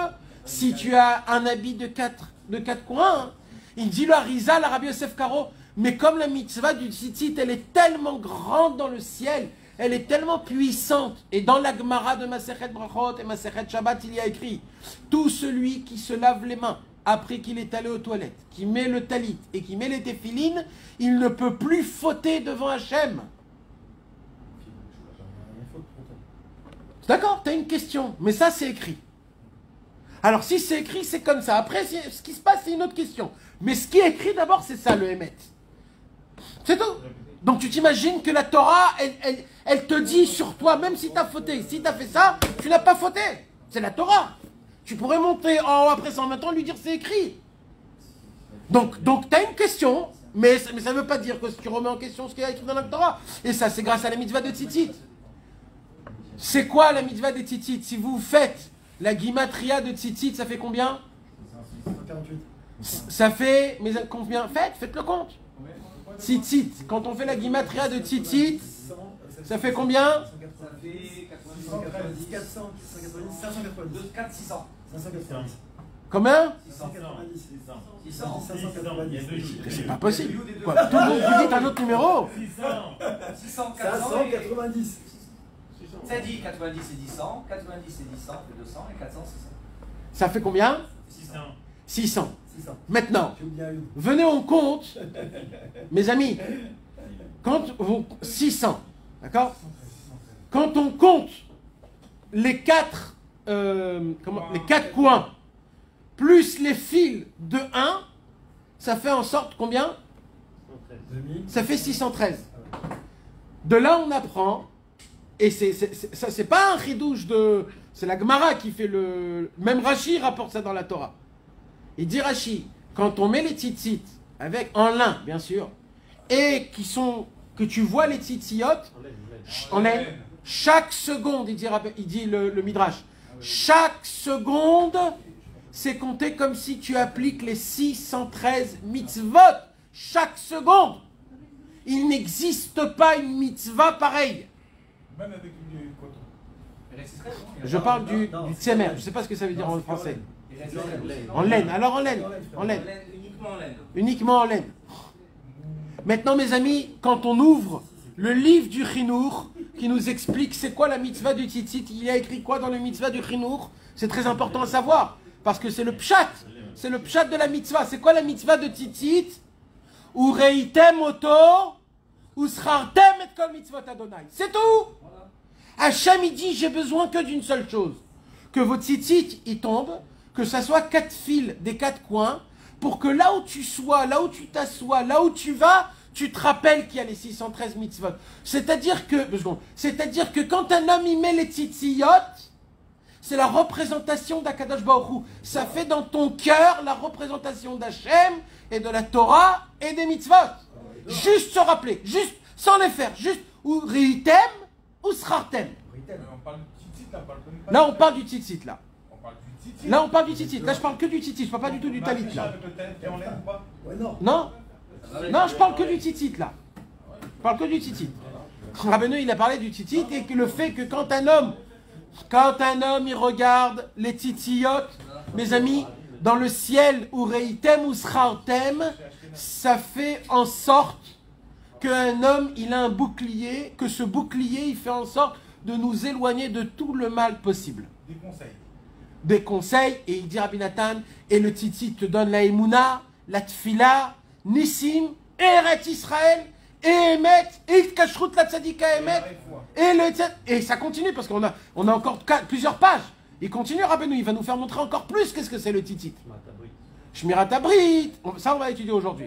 si tu as un habit de 4 coins. Hein. Il dit le Harizal à Rabbi Yosef Karo, mais comme la mitzvah du tzitzit, elle est tellement grande dans le ciel, elle est tellement puissante, et dans la Gemara de Masechet Brachot et Masechet Shabbat, il y a écrit, tout celui qui se lave les mains après qu'il est allé aux toilettes, qui met le talit et qui met les téphilines, il ne peut plus fauter devant Hachem. D'accord, tu as une question, mais ça c'est écrit. Alors si c'est écrit, c'est comme ça. Après, ce qui se passe, c'est une autre question. Mais ce qui est écrit d'abord, c'est ça, le Hémet. C'est tout. Donc tu t'imagines que la Torah, elle te dit sur toi, même si tu as fauté, si tu as fait ça, tu n'as pas fauté. C'est la Torah. Tu pourrais monter en haut après ça en même temps lui dire c'est écrit. Donc tu as une question, mais ça ne veut pas dire que tu remets en question ce qui est écrit dans la Torah. Et ça, c'est grâce à la mitzvah de tzitzit. C'est quoi la mitzvah de tzitzit? Si vous faites la gimatria de tzitzit, ça fait combien? 148. Ça fait, mais combien? Faites le compte. Tzitzit, quand on fait la gimatria de tzitzit, ça fait combien? Ça fait 490, 400, 590, 590. 4, 600. 590. Combien? 690. 600. 590. C'est pas possible. Quoi, tout le monde vous dit un autre numéro? 600, 400 et... 590. Ça dit 90 et 100, 90 et 100 fait 200 et 400 600. Ça fait combien? 600. 600. 600. Maintenant, J'ai oublié une. venez on compte, mes amis, quand vous 600, d'accord? Quand on compte les 4 coins plus les fils de 1, ça fait en sorte combien? 2000. Ça fait 613. De là on apprend, et ça c'est pas un chidouche de, c'est la Gemara qui fait le, même Rashi rapporte ça dans la Torah. Il dit Rashi, quand on met les tzitzit avec en lin, bien sûr, et que tu vois les tzitziyot en laine, chaque seconde, il dit le Midrash, chaque seconde, c'est compté comme si tu appliques les 613 mitzvot. Chaque seconde. Il n'existe pas une mitzvah pareille. Même avec du coton. Je parle du tsemer. Je ne sais pas ce que ça veut dire en français. En laine. Alors en laine. En laine. Uniquement en laine. Uniquement en laine. Maintenant, mes amis, quand on ouvre le livre du Chinour, qui nous explique c'est quoi la mitzvah du tzitzit, il y a écrit quoi dans le mitzvah du Chinour, c'est très important à savoir, parce que c'est le pshat. C'est le pshat de la mitzvah. C'est quoi la mitzvah de tzitzit? Ureitem oto, usrartem et kol mitzvot Adonai. C'est tout. Hachem, il dit, j'ai besoin que d'une seule chose. Que vos tzitzit, ils tombent, que ça soit 4 fils des 4 coins, pour que là où tu sois, là où tu t'assois, là où tu vas, tu te rappelles qu'il y a les 613 mitzvot. C'est-à-dire que quand un homme y met les tzitziyot, c'est la représentation d'Akadosh Baruch Hu. Ça fait dans ton cœur la représentation d'Hachem et de la Torah et des mitzvot. Juste se rappeler, juste sans les faire, juste ou ritem ou srartem. On parle du tzitzit là, Là, on parle du tzitzit là. On parle du tzitzit. Là, on parle du tzitzit. Là, je parle que du tzitzit. Je parle pas du tout du talit là. Avec le talit qui est en laine ou pas? Ouais, non. Non, non, je parle que du tzitzit là. Je parle que du tzitzit. Rabbeinu, il a parlé du tzitzit et que le fait que quand un homme il regarde les tzitziyot, mes amis, dans le ciel, ou reitem ou srartem, ça fait en sorte qu'un homme, il a un bouclier, que ce bouclier, il fait en sorte de nous éloigner de tout le mal possible. Des conseils. Des conseils, et il dit Rabbi Nathan, et le tzitzit te donne la emuna, la tfila, nissim, eret Israël, et emet, et kashrut la tzadika emet, et ça continue, parce qu'on a encore plusieurs pages. Il continue, Rabbeinu, il va nous faire montrer encore plus qu'est-ce que c'est le tzitzit. Shmirat Abrit, ça on va étudier aujourd'hui.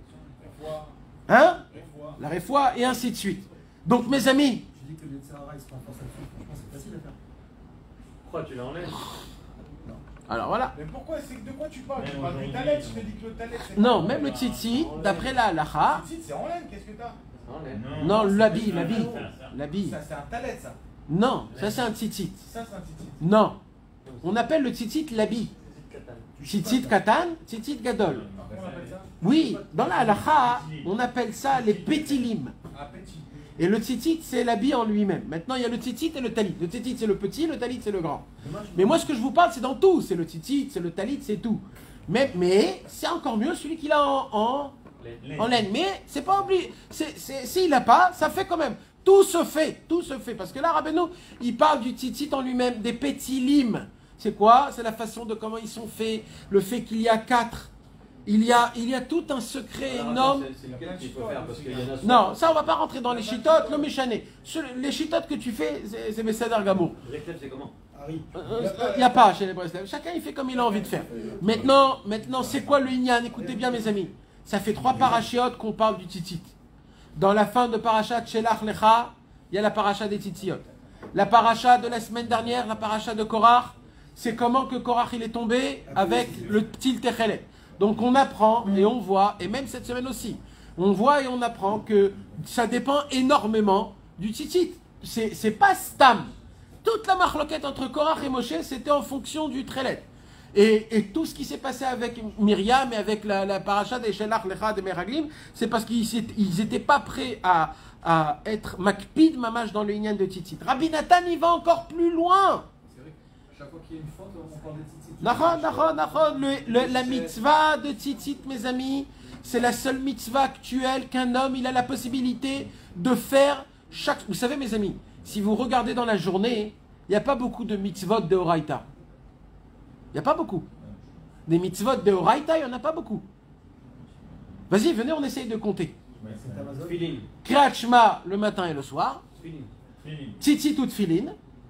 Hein? La réfoua, et ainsi de suite. Donc mes amis, Tu dis que le Tsahara il se renforce là-dessus, franchement c'est facile à faire. Pourquoi tu l'enlèves? alors voilà. Mais pourquoi, de quoi tu parles? Tu parles du talet, je te dis que le talet c'est. Non, même le tzitzit, d'après la halacha, Le tzitzit c'est en laine, qu'est-ce que t'as? non, l'habit. Ça c'est un talet ça. Non, ça c'est un tzitzit. Ça c'est un tzitzit. Non, on appelle le tzitzit l'habit. Tzitzit katan, tzitzit gadol. Comment on appelle ça? Oui, dans la halacha, on appelle ça les pétilim. Un petit. Et le tzitzit, c'est l'habit en lui-même. Maintenant, il y a le tzitzit et le talit. Le tzitzit, c'est le petit, le talit, c'est le grand. Mais moi, ce que je vous parle, c'est dans tout. C'est le tzitzit, c'est le talit, c'est tout. Mais c'est encore mieux celui qu'il a en laine. Mais c'est pas obligé. S'il n'a pas, ça fait quand même. Tout se fait. Parce que là, Rabbeinu, il parle du tzitzit en lui-même, des pétilim. C'est quoi? C'est la façon de comment ils sont faits. Le fait qu'il y a 4. Il y a tout un secret énorme. C'est lequel qu'il faut faire parce qu'il y en a. Non, ça on va pas rentrer dans les chitotes, le méchané. Les chitotes que tu fais, c'est Besséder Gamour. Breslev, c'est comment? Harry. Il n'y a pas chez les Breslev. Chacun il fait comme il a envie de faire. Maintenant c'est quoi le Inyan? Écoutez bien mes amis. Ça fait 3 parachiotes qu'on parle du tzitzit. Dans la fin de parachat Shelach Lecha, il y a la paracha des tzitziyot. La paracha de la semaine dernière, la paracha de Korach, c'est comment que Korach il est tombé avec le petit Techelet. Donc on apprend et on voit, et même cette semaine aussi, on voit et on apprend que ça dépend énormément du tzitzit. C'est pas stam. Toute la marloquette entre Korach et Moshe, c'était en fonction du trelet. Et tout ce qui s'est passé avec Myriam et avec la paracha des Shelach Lecha des Meraglim, c'est parce qu'ils n'étaient pas prêts à être makpid mamash dans le inyan de tzitzit. Rabbi Nathan, il va encore plus loin. C'est vrai que chaque fois qu'il y a une faute, on parle des tzitzit. La mitzvah de tzitzit, mes amis, c'est la seule mitzvah actuelle qu'un homme il a la possibilité de faire chaque. Vous savez, mes amis, si vous regardez dans la journée, il n'y a pas beaucoup de mitzvot de Horaïta. Il n'y a pas beaucoup. Des mitzvot de Horaïta, il n'y en a pas beaucoup. Vas-y, venez, on essaye de compter. Filin. Kriyat Shema le matin et le soir. Tzitzit ou tfilin.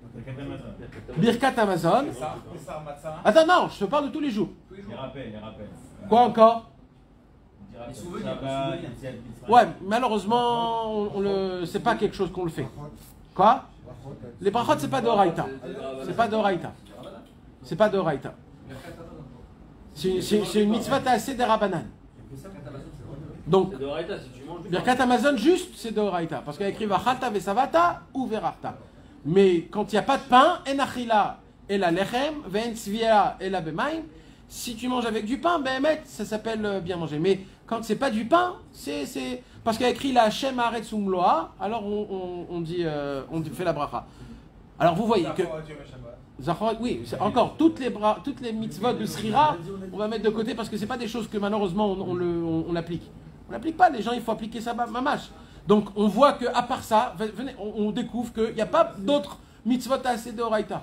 Birkat Amazon. Ça, matzah. Attends, non, je te parle de tous les jours. Les rappels. Quoi encore? Les souvenirs. Ouais, malheureusement, c'est pas quelque chose qu'on le fait. Quoi? Les brachot, c'est pas de Horaïta. C'est pas de Horaïta. C'est pas de Horaïta. C'est une mitzvah assez des Rabbanan. Donc, C'est de Raïta si tu manges du pain. Birkat Amazon, juste, c'est de Oraïta. Parce qu'il y a écrit Vachata Vesavata ou Verarta. Mais quand il n'y a pas de pain, En Achila et la Lechem, Ven Svia et la Bemaim, si tu manges avec du pain, ben, ça s'appelle bien manger. Mais quand c'est pas du pain, c'est. Parce qu'il y a écrit la Hashem Haaretz Umloa, alors on fait la bracha. Alors vous voyez que. Zachor, oui, encore, toutes les mitzvot de Srira, on va mettre de côté parce que c'est pas des choses que malheureusement on applique. On n'applique pas, les gens, il faut appliquer ça mamash. Donc on voit qu'à part ça, venez, on découvre qu'il n'y a pas d'autres mitzvot assez de Oraïta.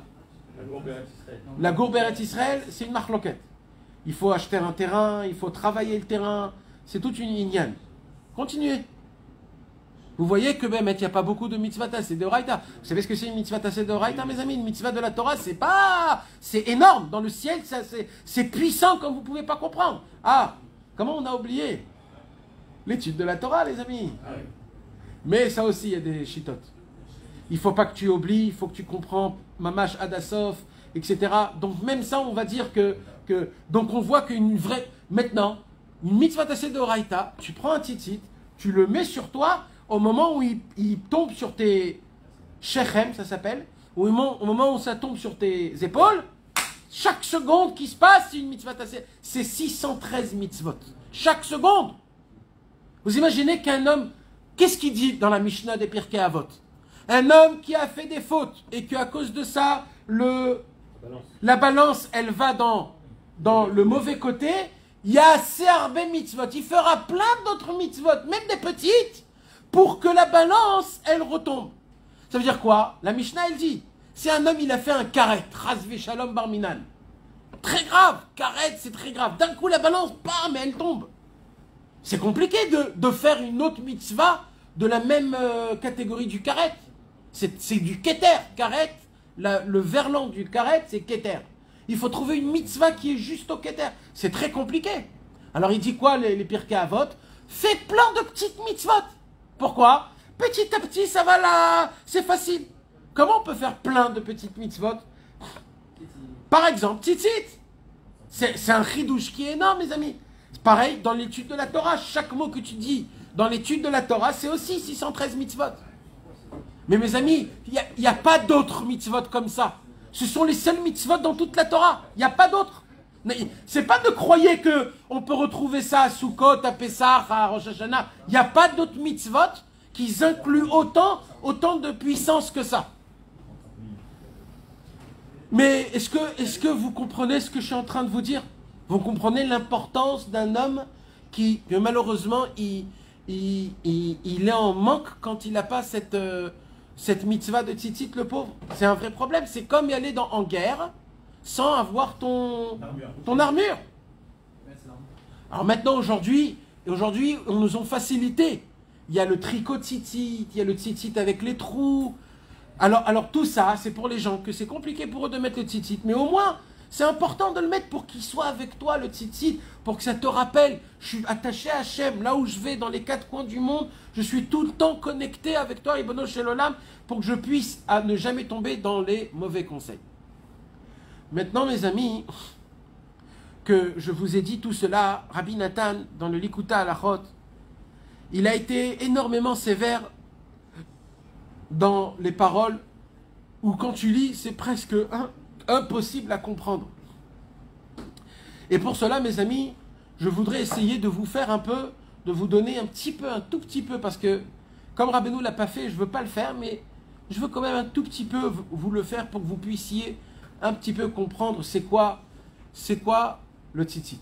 La Gour Beret Israël, c'est une marloquette. Il faut acheter un terrain, il faut travailler le terrain, c'est toute une inyan. Continuez. Vous voyez que même il n'y a pas beaucoup de mitzvot assez de Oraïta. Vous savez ce que c'est une mitzvah assez de Oraïta, mes amis? Une mitzvah de la Torah, c'est énorme. Dans le ciel, c'est puissant comme vous ne pouvez pas comprendre. Ah, comment on a oublié l'étude de la Torah, les amis? Mais ça aussi, il y a des chitotes. Il ne faut pas que tu oublies, il faut que tu comprends Mamash Adasov, etc. Donc même ça, on va dire donc on voit qu'une vraie... Maintenant, une mitzvah assez de Oraïta, tu prends un tzitzit, tu le mets sur toi au moment où il tombe sur tes shechem, ça s'appelle, au moment où ça tombe sur tes épaules, chaque seconde qui se passe, c'est une mitzvah assez... C'est 613 mitzvot. Chaque seconde. Vous imaginez qu'un homme... Qu'est-ce qu'il dit dans la Mishnah des Pirkei Avot? Un homme qui a fait des fautes et qu'à cause de ça, la balance, elle va dans le mauvais côté, il y a assez arbé mitzvot. Il fera plein d'autres mitzvot, même des petites, pour que la balance, elle retombe. Ça veut dire quoi? La Mishnah, elle dit, si un homme, il a fait un karet, Razvé Shalom Barminan, très grave, karet, c'est très grave. D'un coup, la balance, bam, elle tombe. C'est compliqué de faire une autre mitzvah de la même catégorie du karet. C'est du keter. Karet, le verlan du karet, c'est keter. Il faut trouver une mitzvah qui est juste au keter. C'est très compliqué. Alors il dit quoi, les Pirkei Avot? Fais plein de petites mitzvot. Pourquoi? Petit à petit, ça va là, c'est facile. Comment on peut faire plein de petites mitzvot? Par exemple, tzitzit. C'est un chidouche qui est énorme, mes amis. C'est pareil dans l'étude de la Torah. Chaque mot que tu dis dans l'étude de la Torah, c'est aussi 613 mitzvot. Mais mes amis, il n'y a pas d'autres mitzvot comme ça. Ce sont les seuls mitzvot dans toute la Torah. Il n'y a pas d'autres. C'est pas de croire qu'on peut retrouver ça à Sukkot, à Pessah, à Rosh Hashanah. Il n'y a pas d'autres mitzvot qui incluent autant de puissance que ça. Mais est-ce que vous comprenez ce que je suis en train de vous dire? Vous comprenez l'importance d'un homme que malheureusement il est en manque quand il n'a pas cette mitzvah de tzitzit, le pauvre. C'est un vrai problème. C'est comme y aller en guerre sans avoir ton armure. Alors maintenant, aujourd'hui, on nous a facilité. Il y a le tricot tzitzit, il y a le tzitzit avec les trous. Alors tout ça, c'est pour les gens que c'est compliqué pour eux de mettre le tzitzit. Mais au moins, c'est important de le mettre pour qu'il soit avec toi, le tzitzit, pour que ça te rappelle, je suis attaché à Hachem, là où je vais, dans les quatre coins du monde, je suis tout le temps connecté avec toi, Ribono Shel Olam, pour que je puisse ne jamais tomber dans les mauvais conseils. Maintenant, mes amis, que je vous ai dit tout cela, Rabbi Nathan, dans le Likuta Halachot, il a été énormément sévère dans les paroles où quand tu lis, c'est presque impossible à comprendre. Et pour cela, mes amis, je voudrais essayer de vous faire de vous donner un tout petit peu, parce que comme Rabbeinu ne l'a pas fait, je ne veux pas le faire, mais je veux quand même un tout petit peu vous le faire pour que vous puissiez un petit peu comprendre c'est quoi le tzitzit.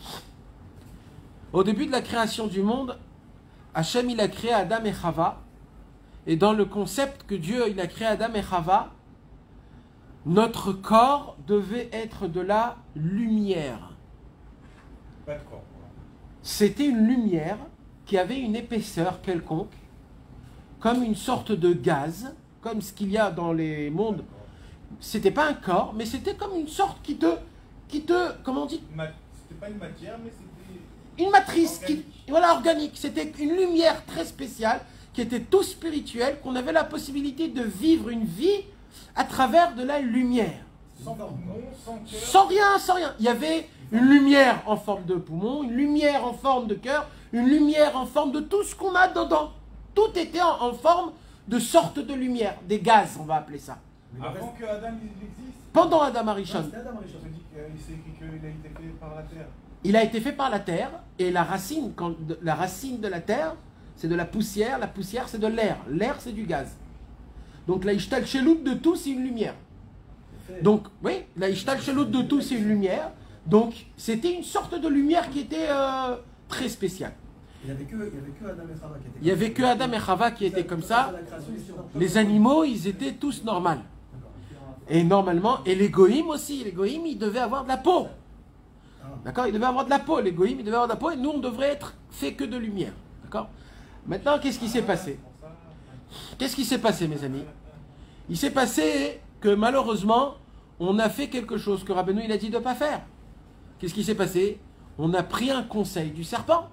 Au début de la création du monde, Hachem il a créé Adam et Chava, et dans le concept que Dieu il a créé Adam et Chava, notre corps devait être de la lumière. Pas de corps. C'était une lumière qui avait une épaisseur quelconque, comme une sorte de gaz, comme ce qu'il y a dans les mondes. C'était pas un corps, mais c'était comme une sorte qui te comment on dit? C'était pas une matière, mais c'était... Une matrice, organique. Organique. C'était une lumière très spéciale, qui était tout spirituelle, qu'on avait la possibilité de vivre une vie à travers de la lumière. Sans poumon, sans cœur. Sans rien, sans rien. Il y avait une lumière en forme de poumon, une lumière en forme de cœur, une lumière en forme de tout ce qu'on a dedans. Tout était en forme de sorte de lumière, des gaz, on va appeler ça. Avant que Adam il existe, Pendant Adam Arishon. C'était Adam Arishon. je te dis qu'il s'est écrit qu'il a été fait par la terre. Il a été fait par la terre, et la racine de la terre, c'est de la poussière c'est de l'air. L'air, c'est du gaz. Donc la ishtal shelut de tout, c'est une lumière. Donc, oui, la ishtal shelut de tout, c'est une lumière. Donc, c'était une sorte de lumière qui était très spéciale. Il n'y avait que Adam et Chava qui étaient. Il n'y avait que Adam et Chava qui étaient comme ça. Les animaux, ils étaient tous normaux. Et normalement, et les goïms aussi, les goïms, ils devaient avoir de la peau. D'accord? Ils devaient avoir de la peau, les goïms, ils devaient avoir de la peau, et nous, on devrait être fait que de lumière. D'accord? Maintenant, qu'est-ce qui s'est passé? Qu'est-ce qui s'est passé, mes amis? Il s'est passé que malheureusement, on a fait quelque chose que Rabbeinu il a dit de ne pas faire. Qu'est-ce qui s'est passé? On a pris un conseil du serpent.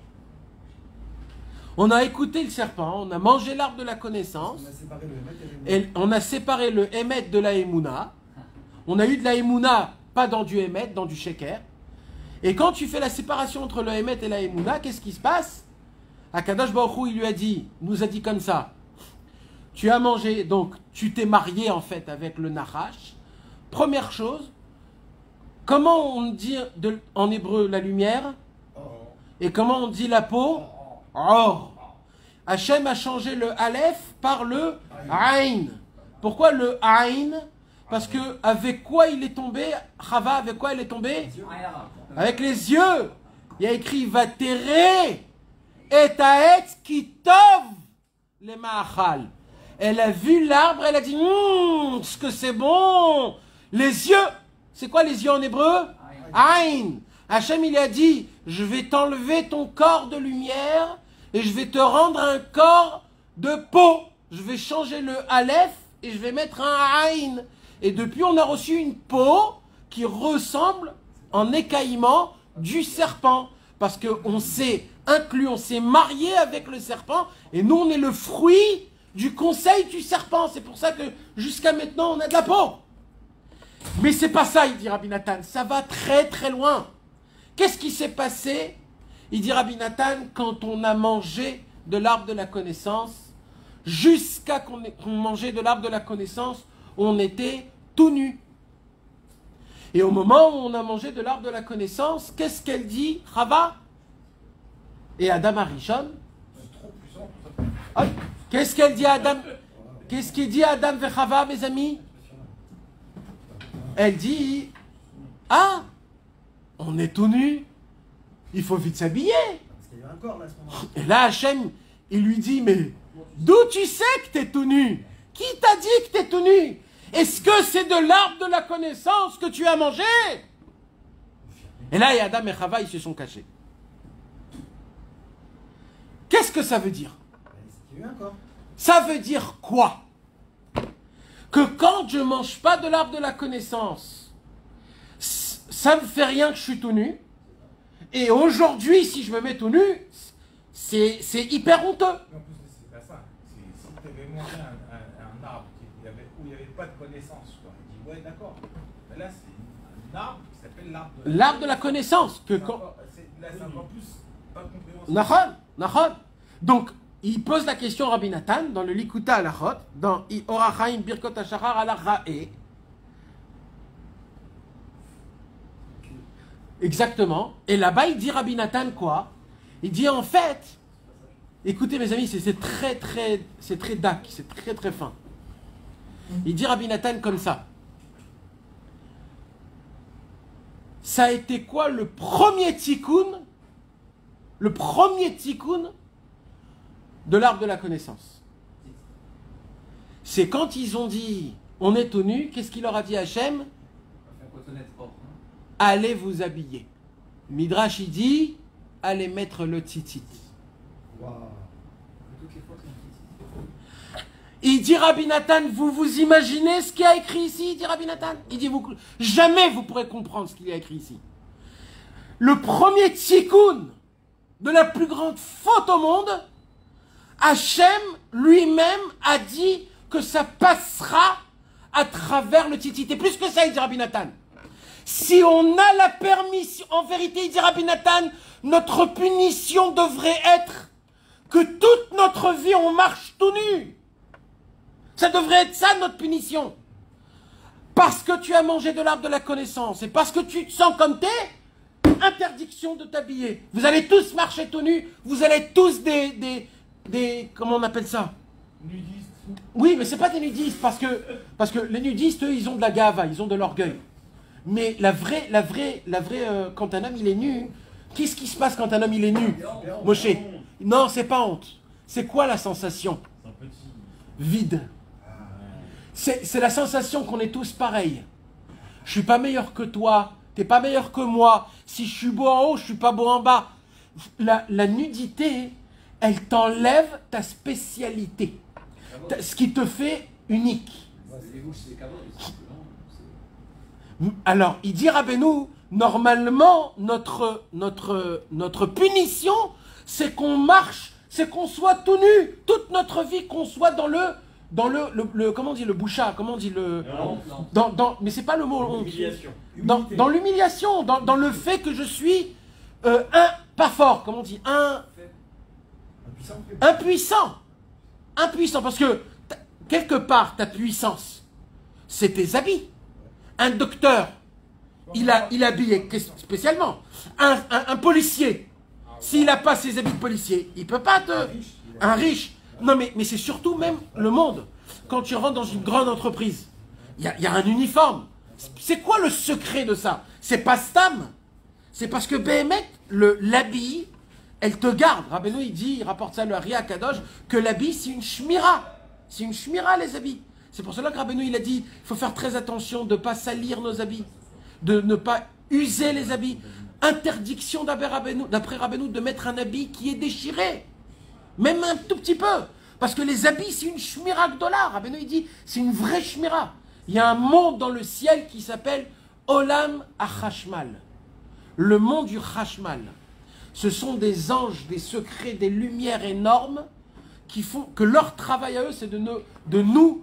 On a écouté le serpent, on a mangé l'arbre de la connaissance, et on a séparé le Hémet de la Emouna. On a eu de la Emouna, pas dans du Hémet, dans du Sheker. Et quand tu fais la séparation entre le Hémet et la Emouna, qu'est-ce qui se passe? Akadosh Baruch Hu, il lui a dit, nous a dit comme ça, tu as mangé, donc tu t'es marié en fait avec le Nachash. Première chose, comment on dit en hébreu la lumière? Et comment on dit la peau? Or. Hachem a changé le Aleph par le Ain. Pourquoi le Ain? Parce que avec quoi il est tombé? Chava, avec quoi elle est tombée? Avec les yeux. Il y a écrit Vatere et Taetz Kitov les Maachal. Elle a vu l'arbre, elle a dit ce que c'est bon. Les yeux. C'est quoi les yeux en hébreu? Ain. Hachem il a dit je vais t'enlever ton corps de lumière et je vais te rendre un corps de peau. Je vais changer le Aleph et je vais mettre un Ain. Et depuis, on a reçu une peau qui ressemble en écaillement du serpent. Parce qu'on s'est inclus, on s'est marié avec le serpent. Et nous, on est le fruit du conseil du serpent. C'est pour ça que jusqu'à maintenant, on a de la peau. Mais c'est pas ça, il dit Rabbi Nathan. Ça va très très loin. Qu'est-ce qui s'est passé? Il dit Rabbi Nathan, quand on a mangé de l'arbre de la connaissance, jusqu'à qu'on mangeait de l'arbre de la connaissance, on était tout nu. Et au moment où on a mangé de l'arbre de la connaissance, qu'est-ce qu'elle dit, Chava? Et Adam Arishon? Qu'est-ce qu'elle dit à Adam? Qu'est-ce qu'il dit à Adam et Chava, mes amis? Elle dit, ah, on est tout nu, il faut vite s'habiller. Parce qu'il y a eu un corps là à ce moment-là. Et là, Hachem, il lui dit, mais d'où tu sais que t'es tout nu? Qui t'a dit que t'es tout nu? Est-ce que c'est de l'arbre de la connaissance que tu as mangé? Et là, il y a Adam et Chava, ils se sont cachés. Qu'est-ce que ça veut dire? Il y a eu un corps. Ça veut dire quoi? Que quand je ne mange pas de l'arbre de la connaissance, ça ne me fait rien que je suis tout nu. Et aujourd'hui, si je me mets tout nu, c'est hyper honteux. Mais en plus, c'est pas ça. Si tu avais mangé un arbre où il n'y avait pas de connaissance, quoi. Il dit, ouais, d'accord. Mais là, c'est un arbre qui s'appelle l'arbre de la connaissance. Que quand... Là, c'est encore plus pas compréhensible. Nahon. Donc, il pose la question à Rabbi Nathan dans le Likuta Alachot, dans Orachaim Birkot Hashachar Alachrae. Exactement. Et là-bas, il dit Rabbi Nathan quoi? Il dit en fait, écoutez mes amis, c'est très dac, c'est très très fin. Il dit Rabbi Nathan comme ça. Ça a été quoi le premier tikkun? Le premier tikkun de l'arbre de la connaissance. C'est quand ils ont dit on est tout nu, qu'est-ce qu'il leur a dit Hachem? Allez vous habiller. Midrash il dit allez mettre le tzitzit. Wow. Il dit Rabbi Nathan, vous imaginez ce qu'il y a écrit ici? Il dit Rabbi Nathan. Il dit jamais vous pourrez comprendre ce qu'il y a écrit ici. Le premier tikkun de la plus grande faute au monde, Hachem lui-même a dit que ça passera à travers le tzitzit. Et plus que ça, il dit Rabbi Nathan. Si on a la permission, en vérité, il dit Rabbi Nathan, notre punition devrait être que toute notre vie, on marche tout nu. Ça devrait être ça, notre punition. Parce que tu as mangé de l'arbre de la connaissance et parce que tu te sens comme t'es, interdiction de t'habiller. Vous allez tous marcher tout nus, vous allez être tous des comment on appelle ça? Nudiste. Oui, mais c'est pas des nudistes, parce que les nudistes, eux, ils ont de la gava, ils ont de l'orgueil. Mais la vraie, quand un homme il est nu, qu'est-ce qui se passe quand un homme il est nu, Moshe? Non, c'est pas honte. C'est quoi la sensation? C'est un petit. Vide. C'est la sensation qu'on est tous pareils. Je suis pas meilleur que toi, t'es pas meilleur que moi. Si je suis beau en haut, je suis pas beau en bas. La nudité, elle t'enlève ta spécialité. Ce qui te fait unique. Les bouches, c'est cadeau. Alors, il dit Rabbeinu, normalement, notre punition, c'est qu'on marche, c'est qu'on soit tout nu, toute notre vie, qu'on soit dans le comment on dit le boucha, comment on dit le... mais c'est pas le mot honte. Dans l'humiliation, dans le fait que je suis pas fort, comment on dit, impuissant, parce que quelque part, ta puissance, c'est tes habits. Un docteur, il habille spécialement. Un policier, s'il n'a pas ses habits de policier, il ne peut pas te... Un riche. Non, mais c'est surtout même le monde. Quand tu rentres dans une grande entreprise, il y a un uniforme. C'est quoi le secret de ça? C'est pas Stam. C'est parce que Béhémet, l'habit, elle te garde. Rabbeinu, il rapporte ça, le Ria Kadosh, que l'habit, c'est une shmira. C'est une shmira, les habits. C'est pour cela que Rabbeinu, il a dit, il faut faire très attention de ne pas salir nos habits, de ne pas user les habits. Interdiction d'après Rabbeinu de mettre un habit qui est déchiré. Même un tout petit peu. Parce que les habits, c'est une shmira gdola. Rabbeinu, il dit, c'est une vraie shmira. Il y a un monde dans le ciel qui s'appelle Olam HaChashmal. Le monde du Chashmal. Ce sont des anges, des secrets, des lumières énormes qui font que leur travail à eux, c'est de nous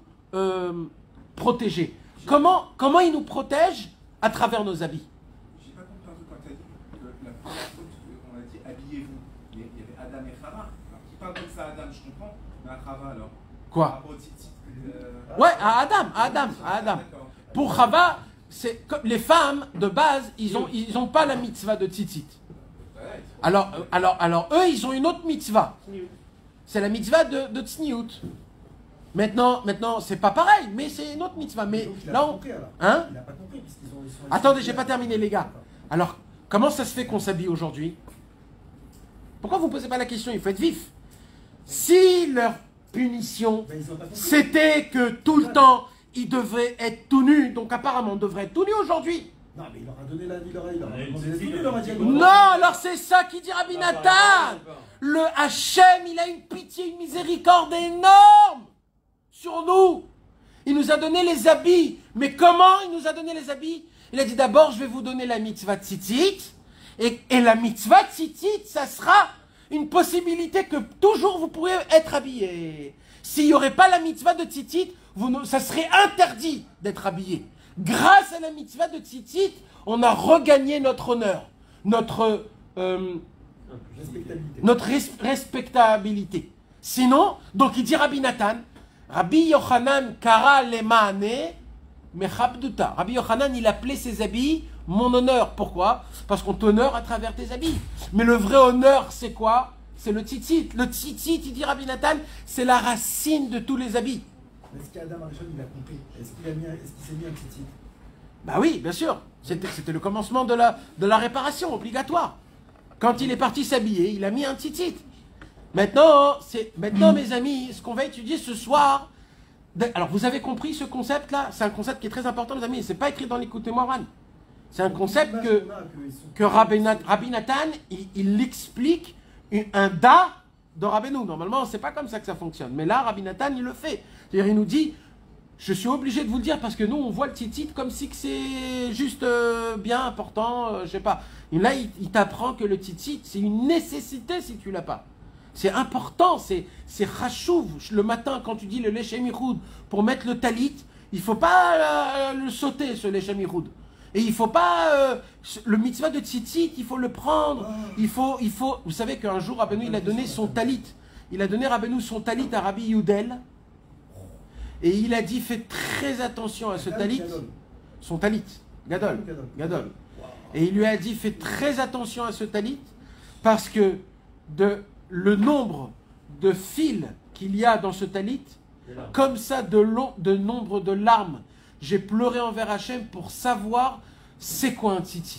protéger. Comment ils nous protègent? À travers nos habits. J'ai pas compris un truc quand tu as dit que la première faute, on a dit habillez-vous. Il y avait Adam et Chava. Alors, qui parle comme ça, Adam, je comprends, mais à Chava alors? Quoi? Par rapport au tzitzit, Ouais, à Adam. Pour Chava, c'est comme les femmes de base, ils ont pas la mitzvah de tzitzit. Alors eux, ils ont une autre mitzvah. C'est la mitzvah de tzniout. Maintenant, c'est pas pareil, mais c'est une autre mitzvah. Mais donc, là, hein? Il n'a pas compris, puisqu'ils sont... Attendez, j'ai pas terminé, les gars. Alors, comment ça se fait qu'on s'habille aujourd'hui? Pourquoi vous posez pas la question? Il faut être vif. Si leur punition, c'était que tout le temps, ils devaient être tout nus, donc apparemment, on devrait être tout nus aujourd'hui. Non, mais il leur a donné la vie, il leur a dit... Non, alors c'est ça qui dit Rabbi Nathan. Le Hachem, il a une pitié, une miséricorde énorme sur nous. Il nous a donné les habits. Mais comment il nous a donné les habits? Il a dit d'abord, je vais vous donner la mitzvah tzitzit. Et la mitzvah tzitzit, ça sera une possibilité que toujours vous pourrez être habillé. S'il n'y aurait pas la mitzvah de tzitzit, ça serait interdit d'être habillé. Grâce à la mitzvah de tzitzit, on a regagné notre honneur, notre respectabilité. Sinon, donc il dit Rabbi Nathan, Rabbi Yochanan kara lemane mechabduta. Rabbi Yochanan, il appelait ses habits mon honneur. Pourquoi? Parce qu'on t'honore à travers tes habits. Mais le vrai honneur, c'est quoi? C'est le tzitzit. Le tzitzit, il dit Rabbi Nathan, c'est la racine de tous les habits. Est-ce qu'Adam Arishon, il a compris? Est-ce qu'il s'est mis un tzitzit? Bah oui, bien sûr. C'était le commencement de la réparation obligatoire. Quand il est parti s'habiller, il a mis un tzitzit. Maintenant, mes amis, ce qu'on va étudier ce soir. Alors, vous avez compris ce concept-là? C'est un concept qui est très important, mes amis. C'est pas écrit dans l'Écoutez Moran. C'est un concept que Rabbi Nathan, il explique un da de Rabbeinu. Normalement, c'est pas comme ça que ça fonctionne. Mais là, Rabbi Nathan, il le fait. C'est-à-dire, il nous dit, je suis obligé de vous le dire parce que nous, on voit le tzitzit comme si c'est juste bien important, je sais pas. Et là, il t'apprend que le tzitzit, c'est une nécessité si tu l'as pas. C'est important, c'est chachouv. Le matin, quand tu dis le lechem yichud pour mettre le talit, le sauter, ce Leshem Yichud. Et il ne faut pas... le mitzvah de tzitzit, il faut le prendre. Il faut... Vous savez qu'un jour, Rabbeinu, il a donné son talit. Il a donné Rabbeinu son talit à Rabbi Yudel. Et il a dit, fais très attention à ce talit. Son talit. Gadol. Et il lui a dit, fais très attention à ce talit. Parce que le nombre de fils qu'il y a dans ce talit, comme ça de nombre de larmes, j'ai pleuré envers Hachem pour savoir c'est quoi un tzitzit.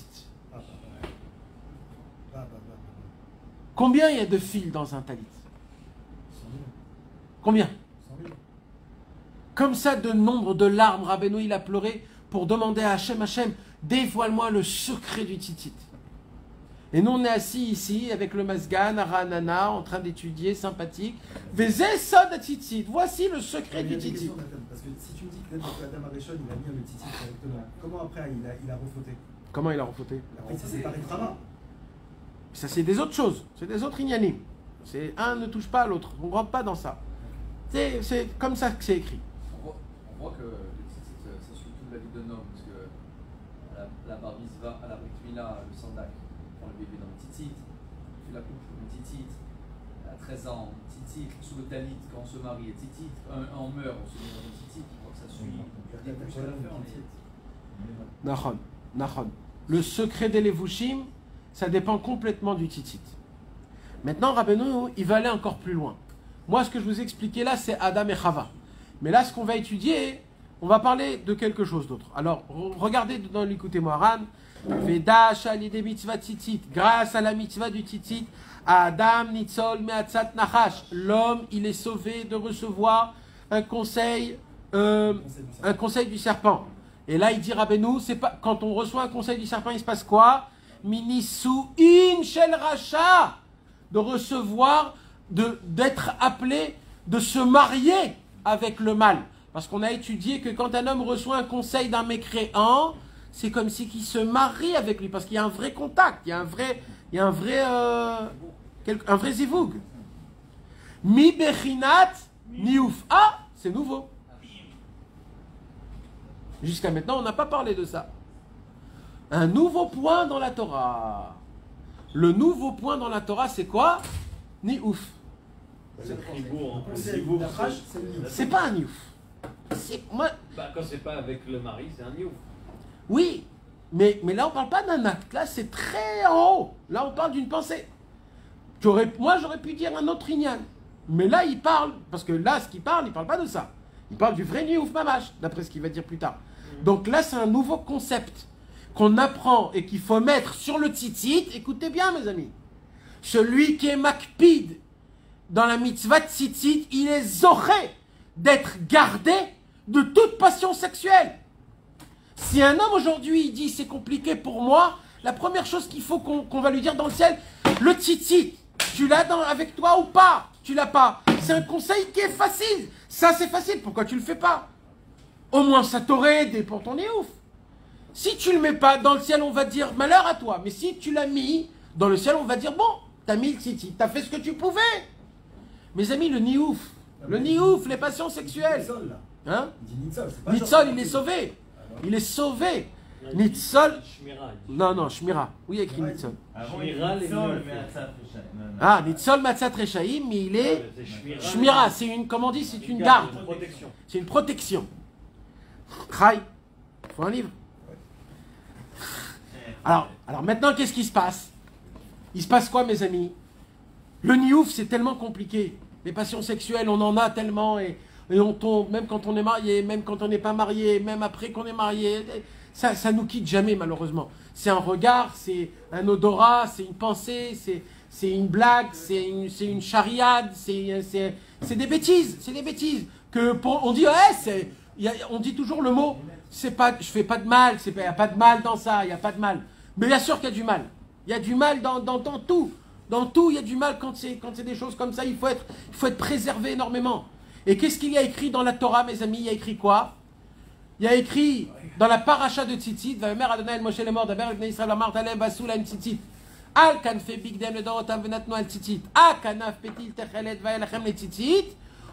Combien il y a de fils dans un talit? Combien? Comme ça de nombre de larmes, Rabbeinu il a pleuré pour demander à Hachem, Hachem, dévoile-moi le secret du tzitzit. Et nous on est assis ici avec le Masgan, à Ranana, en train d'étudier, sympathique. Vezesod tzitzit, voici le secret du tzitzit. Parce que si tu me dis que Adam Arishon, il a mis le tzitzit directement, comment après il a refauté? Comment il a refauté? Après il s'est séparé de Trama. Ça c'est des autres choses, c'est des autres ignanim. C'est un ne touche pas à l'autre, on ne rentre pas dans ça. C'est comme ça que c'est écrit. On voit que le tzitzit, ça suit toute la vie d'un homme, parce que à la bar mitzvah, à la brit mila, le sandak, on prend le bébé dans le tzitzit, on fait la couche pour le tzitzit, à 13 ans, tzitzit, sous le talit, quand on se marie, tzitzit, on meurt, on se met dans le tzitzit, je crois que ça suit du début jusqu'à la fin, Nachon. Le secret des levushim, ça dépend complètement du tzitzit. Maintenant, Rabbeinu, il va aller encore plus loin. Moi, ce que je vous ai expliqué là, c'est Adam et Chava. Mais là, ce qu'on va étudier, on va parler de quelque chose d'autre. Alors, regardez dans l'Ikouté Moharan. Vedash alidé mitzvah tzitzit. Grâce à la mitzvah du tzitzit, Adam nitzol me'atzat nachash. L'homme, il est sauvé de recevoir un conseil du serpent. Et là, il dit Rabbeinu, c'est pas quand on reçoit un conseil du serpent, il se passe quoi? Minisu in shel racha, de recevoir, d'être appelé, de se marier avec le mal. Parce qu'on a étudié que quand un homme reçoit un conseil d'un mécréant, c'est comme si qu'il se marie avec lui, parce qu'il y a un vrai contact, il y a un vrai zivoug. Mi bechinat niouf. Ah, c'est nouveau. Jusqu'à maintenant, on n'a pas parlé de ça. Un nouveau point dans la Torah. Le nouveau point dans la Torah, c'est quoi? Niouf. C'est pas un niouf. Quand c'est pas avec le mari, c'est un niouf. Oui, mais là on parle pas d'un acte. Là c'est très en haut. Là on parle d'une pensée. Moi j'aurais pu dire un autre inyan. Mais là il parle, parce que là ce qu'il parle, il parle pas de ça. Il parle du vrai niouf mamash, d'après ce qu'il va dire plus tard. Donc là c'est un nouveau concept qu'on apprend et qu'il faut mettre sur le tzitzit. Écoutez bien mes amis. Celui qui est makpid dans la mitzvah tzitzit, il est zoré d'être gardé de toute passion sexuelle. Si un homme aujourd'hui il dit c'est compliqué pour moi, la première chose qu'il faut qu'on va lui dire dans le ciel, le tzitzit, tu l'as avec toi ou pas? Tu l'as pas. C'est un conseil qui est facile. Ça c'est facile, pourquoi tu le fais pas? Au moins ça t'aurait aidé pour ton ouf. Si tu le mets pas, dans le ciel on va dire malheur à toi. Mais si tu l'as mis, dans le ciel on va dire bon, t'as mis le tzitzit, t'as fait ce que tu pouvais. Mes amis, le niouf, les passions sexuelles. Hein? Nitzol, il est sauvé. Il est sauvé. Nitzol. Non, Shmira. Oui, il y a écrit Nitzol. Ah, Nitzol Matzat Rechaim, mais il est Shmira. C'est une, comment on dit, c'est une garde. C'est une protection. Chai. Il faut un livre. Alors maintenant, qu'est-ce qui se passe? Il se passe quoi, mes amis? Le niouf, c'est tellement compliqué. Les passions sexuelles, on en a tellement et on tombe, même quand on est marié, même quand on n'est pas marié, même après qu'on est marié. Ça nous quitte jamais, malheureusement. C'est un regard, c'est un odorat, c'est une pensée, c'est une blague, c'est une chariade, c'est des bêtises. C'est des bêtises. On dit, on dit toujours le mot, je fais pas de mal, il n'y a pas de mal dans ça, il n'y a pas de mal. Mais bien sûr qu'il y a du mal. Il y a du mal dans tout. Dans tout, il y a du mal quand c'est des choses comme ça. Il faut être préservé énormément. Et qu'est-ce qu'il y a écrit dans la Torah, mes amis? Il y a écrit quoi? Il y a écrit dans la paracha de Tzitzit, Vayomer Adonai el Moshe lemor daber el bnei Israël amar talem basul lem Tzitzit. Al kanfe bigdem ledorotam venatnu al Tzitzit. A kanaf petil techelet vaelachem le Tzitzit.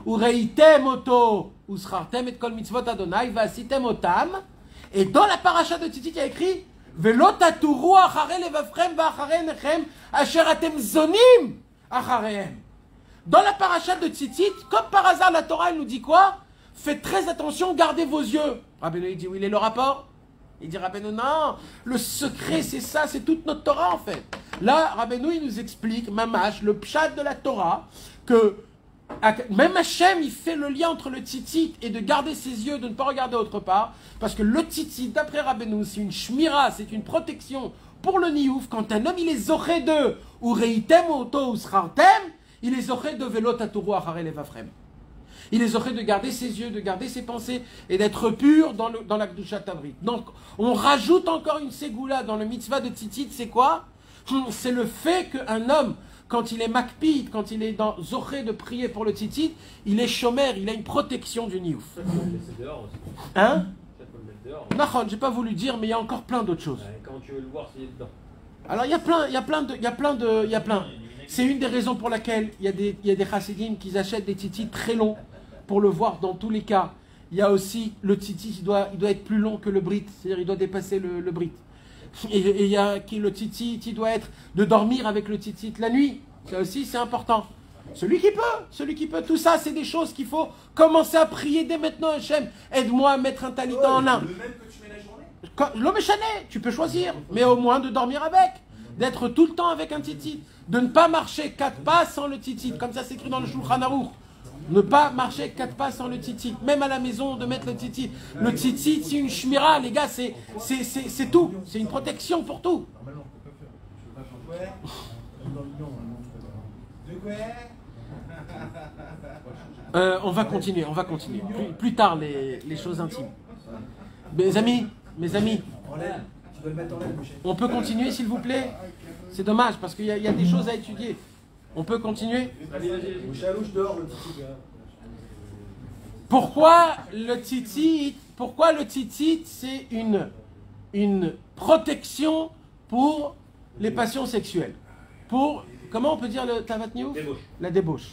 Ureitem oto, uschartem et kol mitzvot Adonai, vasitem otam. Et dans la paracha de Tzitzit, il y a écrit Velo taturu achare levavchem va'achare nechem asher atem zonim acharehem. Dans la paracha de Tzitzit, comme par hasard, la Torah elle nous dit quoi? Faites très attention, gardez vos yeux. Rabbeinu il dit où il est le rapport? Il dit Rabbeinu non, le secret c'est ça, c'est toute notre Torah en fait. Là, Rabbeinu il nous explique, mamash, le pshat de la Torah, que même Hachem il fait le lien entre le tzitzit et de garder ses yeux, de ne pas regarder autre part, parce que le tzitzit, d'après Rabbeinu, c'est une shmira, c'est une protection pour le niouf. Quand un homme il est zoré de ou reitem oto ou srartem, il est zoré de velo taturu achare levavchem. Il est zoré de garder ses yeux, de garder ses pensées et d'être pur dans la Kedushat Tavrit. Donc, on rajoute encore une ségoula dans le mitzvah de tzitzit, c'est quoi? C'est le fait qu'un homme, quand il est makpid, quand il est dans zoré de prier pour le tzitzit, il est shomer, il a une protection du niouf. Ça, faut le laisser dehors aussi. Hein? Ça, faut le mettre dehors. Nahon, j'ai pas voulu dire, mais il y a encore plein d'autres choses. Quand tu veux le voir, c'est dedans. Alors, il y a plein. C'est une des raisons pour laquelle il y a des chassidim qui achètent des tzitzit très longs pour le voir dans tous les cas. Il y a aussi le tzitzit, il doit être plus long que le brit, c'est-à-dire il doit dépasser le brit. Et il y a qui le tzitzit, il doit être de dormir avec le tzitzit la nuit. Ça aussi, c'est important. Celui qui peut, tout ça, c'est des choses qu'il faut commencer à prier dès maintenant. Hachem, aide-moi à mettre un talitan en l'un. Le même que tu mets la journée. L'homme est chané, tu peux choisir, mais au moins de dormir avec, d'être tout le temps avec un tzitzit, de ne pas marcher 4 pas sans le tzitzit, comme ça c'est écrit dans le Shulchan Aruch. Ne pas marcher 4 pas sans le tzitzit, même à la maison de mettre le tzitzit. Le tzitzit c'est une shmira, les gars, c'est tout, c'est une protection pour tout. Normalement, on peut pas faire. Je sais pas changer. Dans le lion, normalement, je peux pas. On va continuer. Plus tard les choses intimes. Mes amis, En laine. Tu dois le mettre en laine, Michel. on peut continuer s'il vous plaît? C'est dommage parce qu'il y a des choses à étudier. On peut continuer? Mouchalouche dehors, le petit gars. Pourquoi le tzitzit c'est une protection pour les passions sexuelles? Pour, comment on peut dire le tavat niouf? Débauche. La débauche.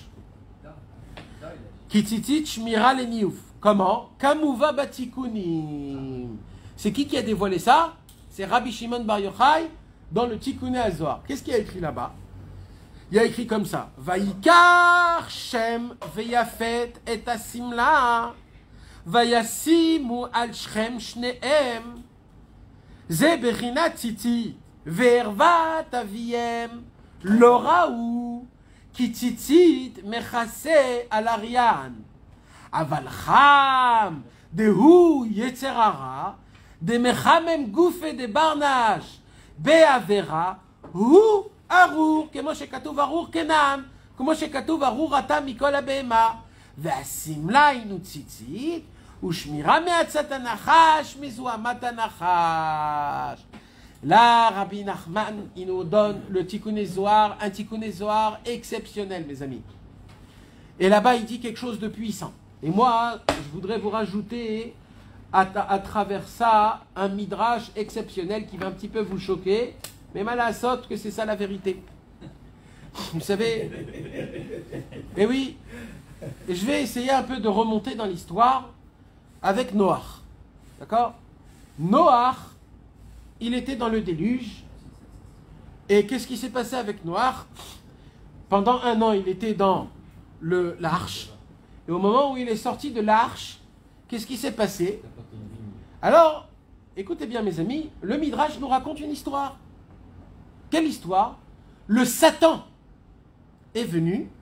Ki tzitzit shmira le niouf. Comment? Kamuva batikunim. C'est qui a dévoilé ça? C'est Rabbi Shimon Bar Yochai dans le Tikkuné Hazohar. Qu'est-ce qu'il y a écrit là-bas? Il y a écrit comme ça. Vaikar Shem veyafet et asimla vayasimu al Shem shneem ze bechina tzitzit ve'ervat aviem lo ra'u ki tzitzit mechase al aryan aval cham dehu yetzer hara de mechamem gufe de barnash be'avera hu ארור, כמו שכתוב ארור כנעם, כמו שכתוב ארור אתה מכל הבהמה, והשמלה הינו ציצית, ושמירה מעצת הנחש, מזוהמת הנחש. Là, Rabbi Nachman, il nous donne le Tikkuné Zohar, un Tikkuné Zohar exceptionnel, mes amis. Et là-bas, il dit quelque chose de puissant. Et moi, je voudrais vous rajouter à travers ça un midrash exceptionnel qui va un petit peu vous choquer. Mais malasot que c'est ça la vérité. Vous savez, et oui, et je vais essayer un peu de remonter dans l'histoire avec Noach. D'accord? Noach, il était dans le déluge. Et qu'est-ce qui s'est passé avec Noach? Pendant 1 an, il était dans l'arche. Et au moment où il est sorti de l'arche, qu'est-ce qui s'est passé? Alors, écoutez bien mes amis, le Midrash nous raconte une histoire. Quelle histoire? Le Satan est venu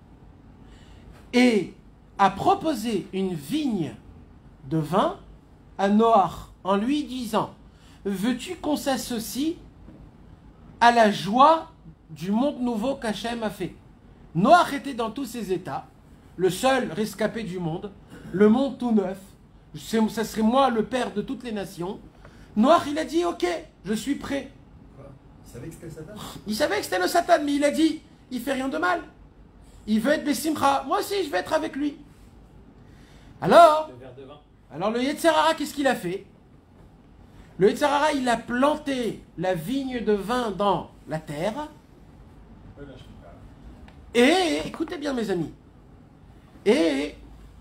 et a proposé une vigne de vin à Noach en lui disant: veux-tu qu'on s'associe à la joie du monde nouveau qu'Hachem a fait? Noach était dans tous ses états, le seul rescapé du monde, le monde tout neuf, ça serait moi le père de toutes les nations. Noach il a dit: ok, je suis prêt. Il savait que c'était le Satan? Il savait que c'était le Satan, mais il a dit, il fait rien de mal. Il veut être Bessimcha. Moi aussi, je vais être avec lui. Alors le Yetzer Hara, qu'est-ce qu'il a fait? Le Yetzer Hara, il a planté la vigne de vin dans la terre. Et, écoutez bien mes amis, Et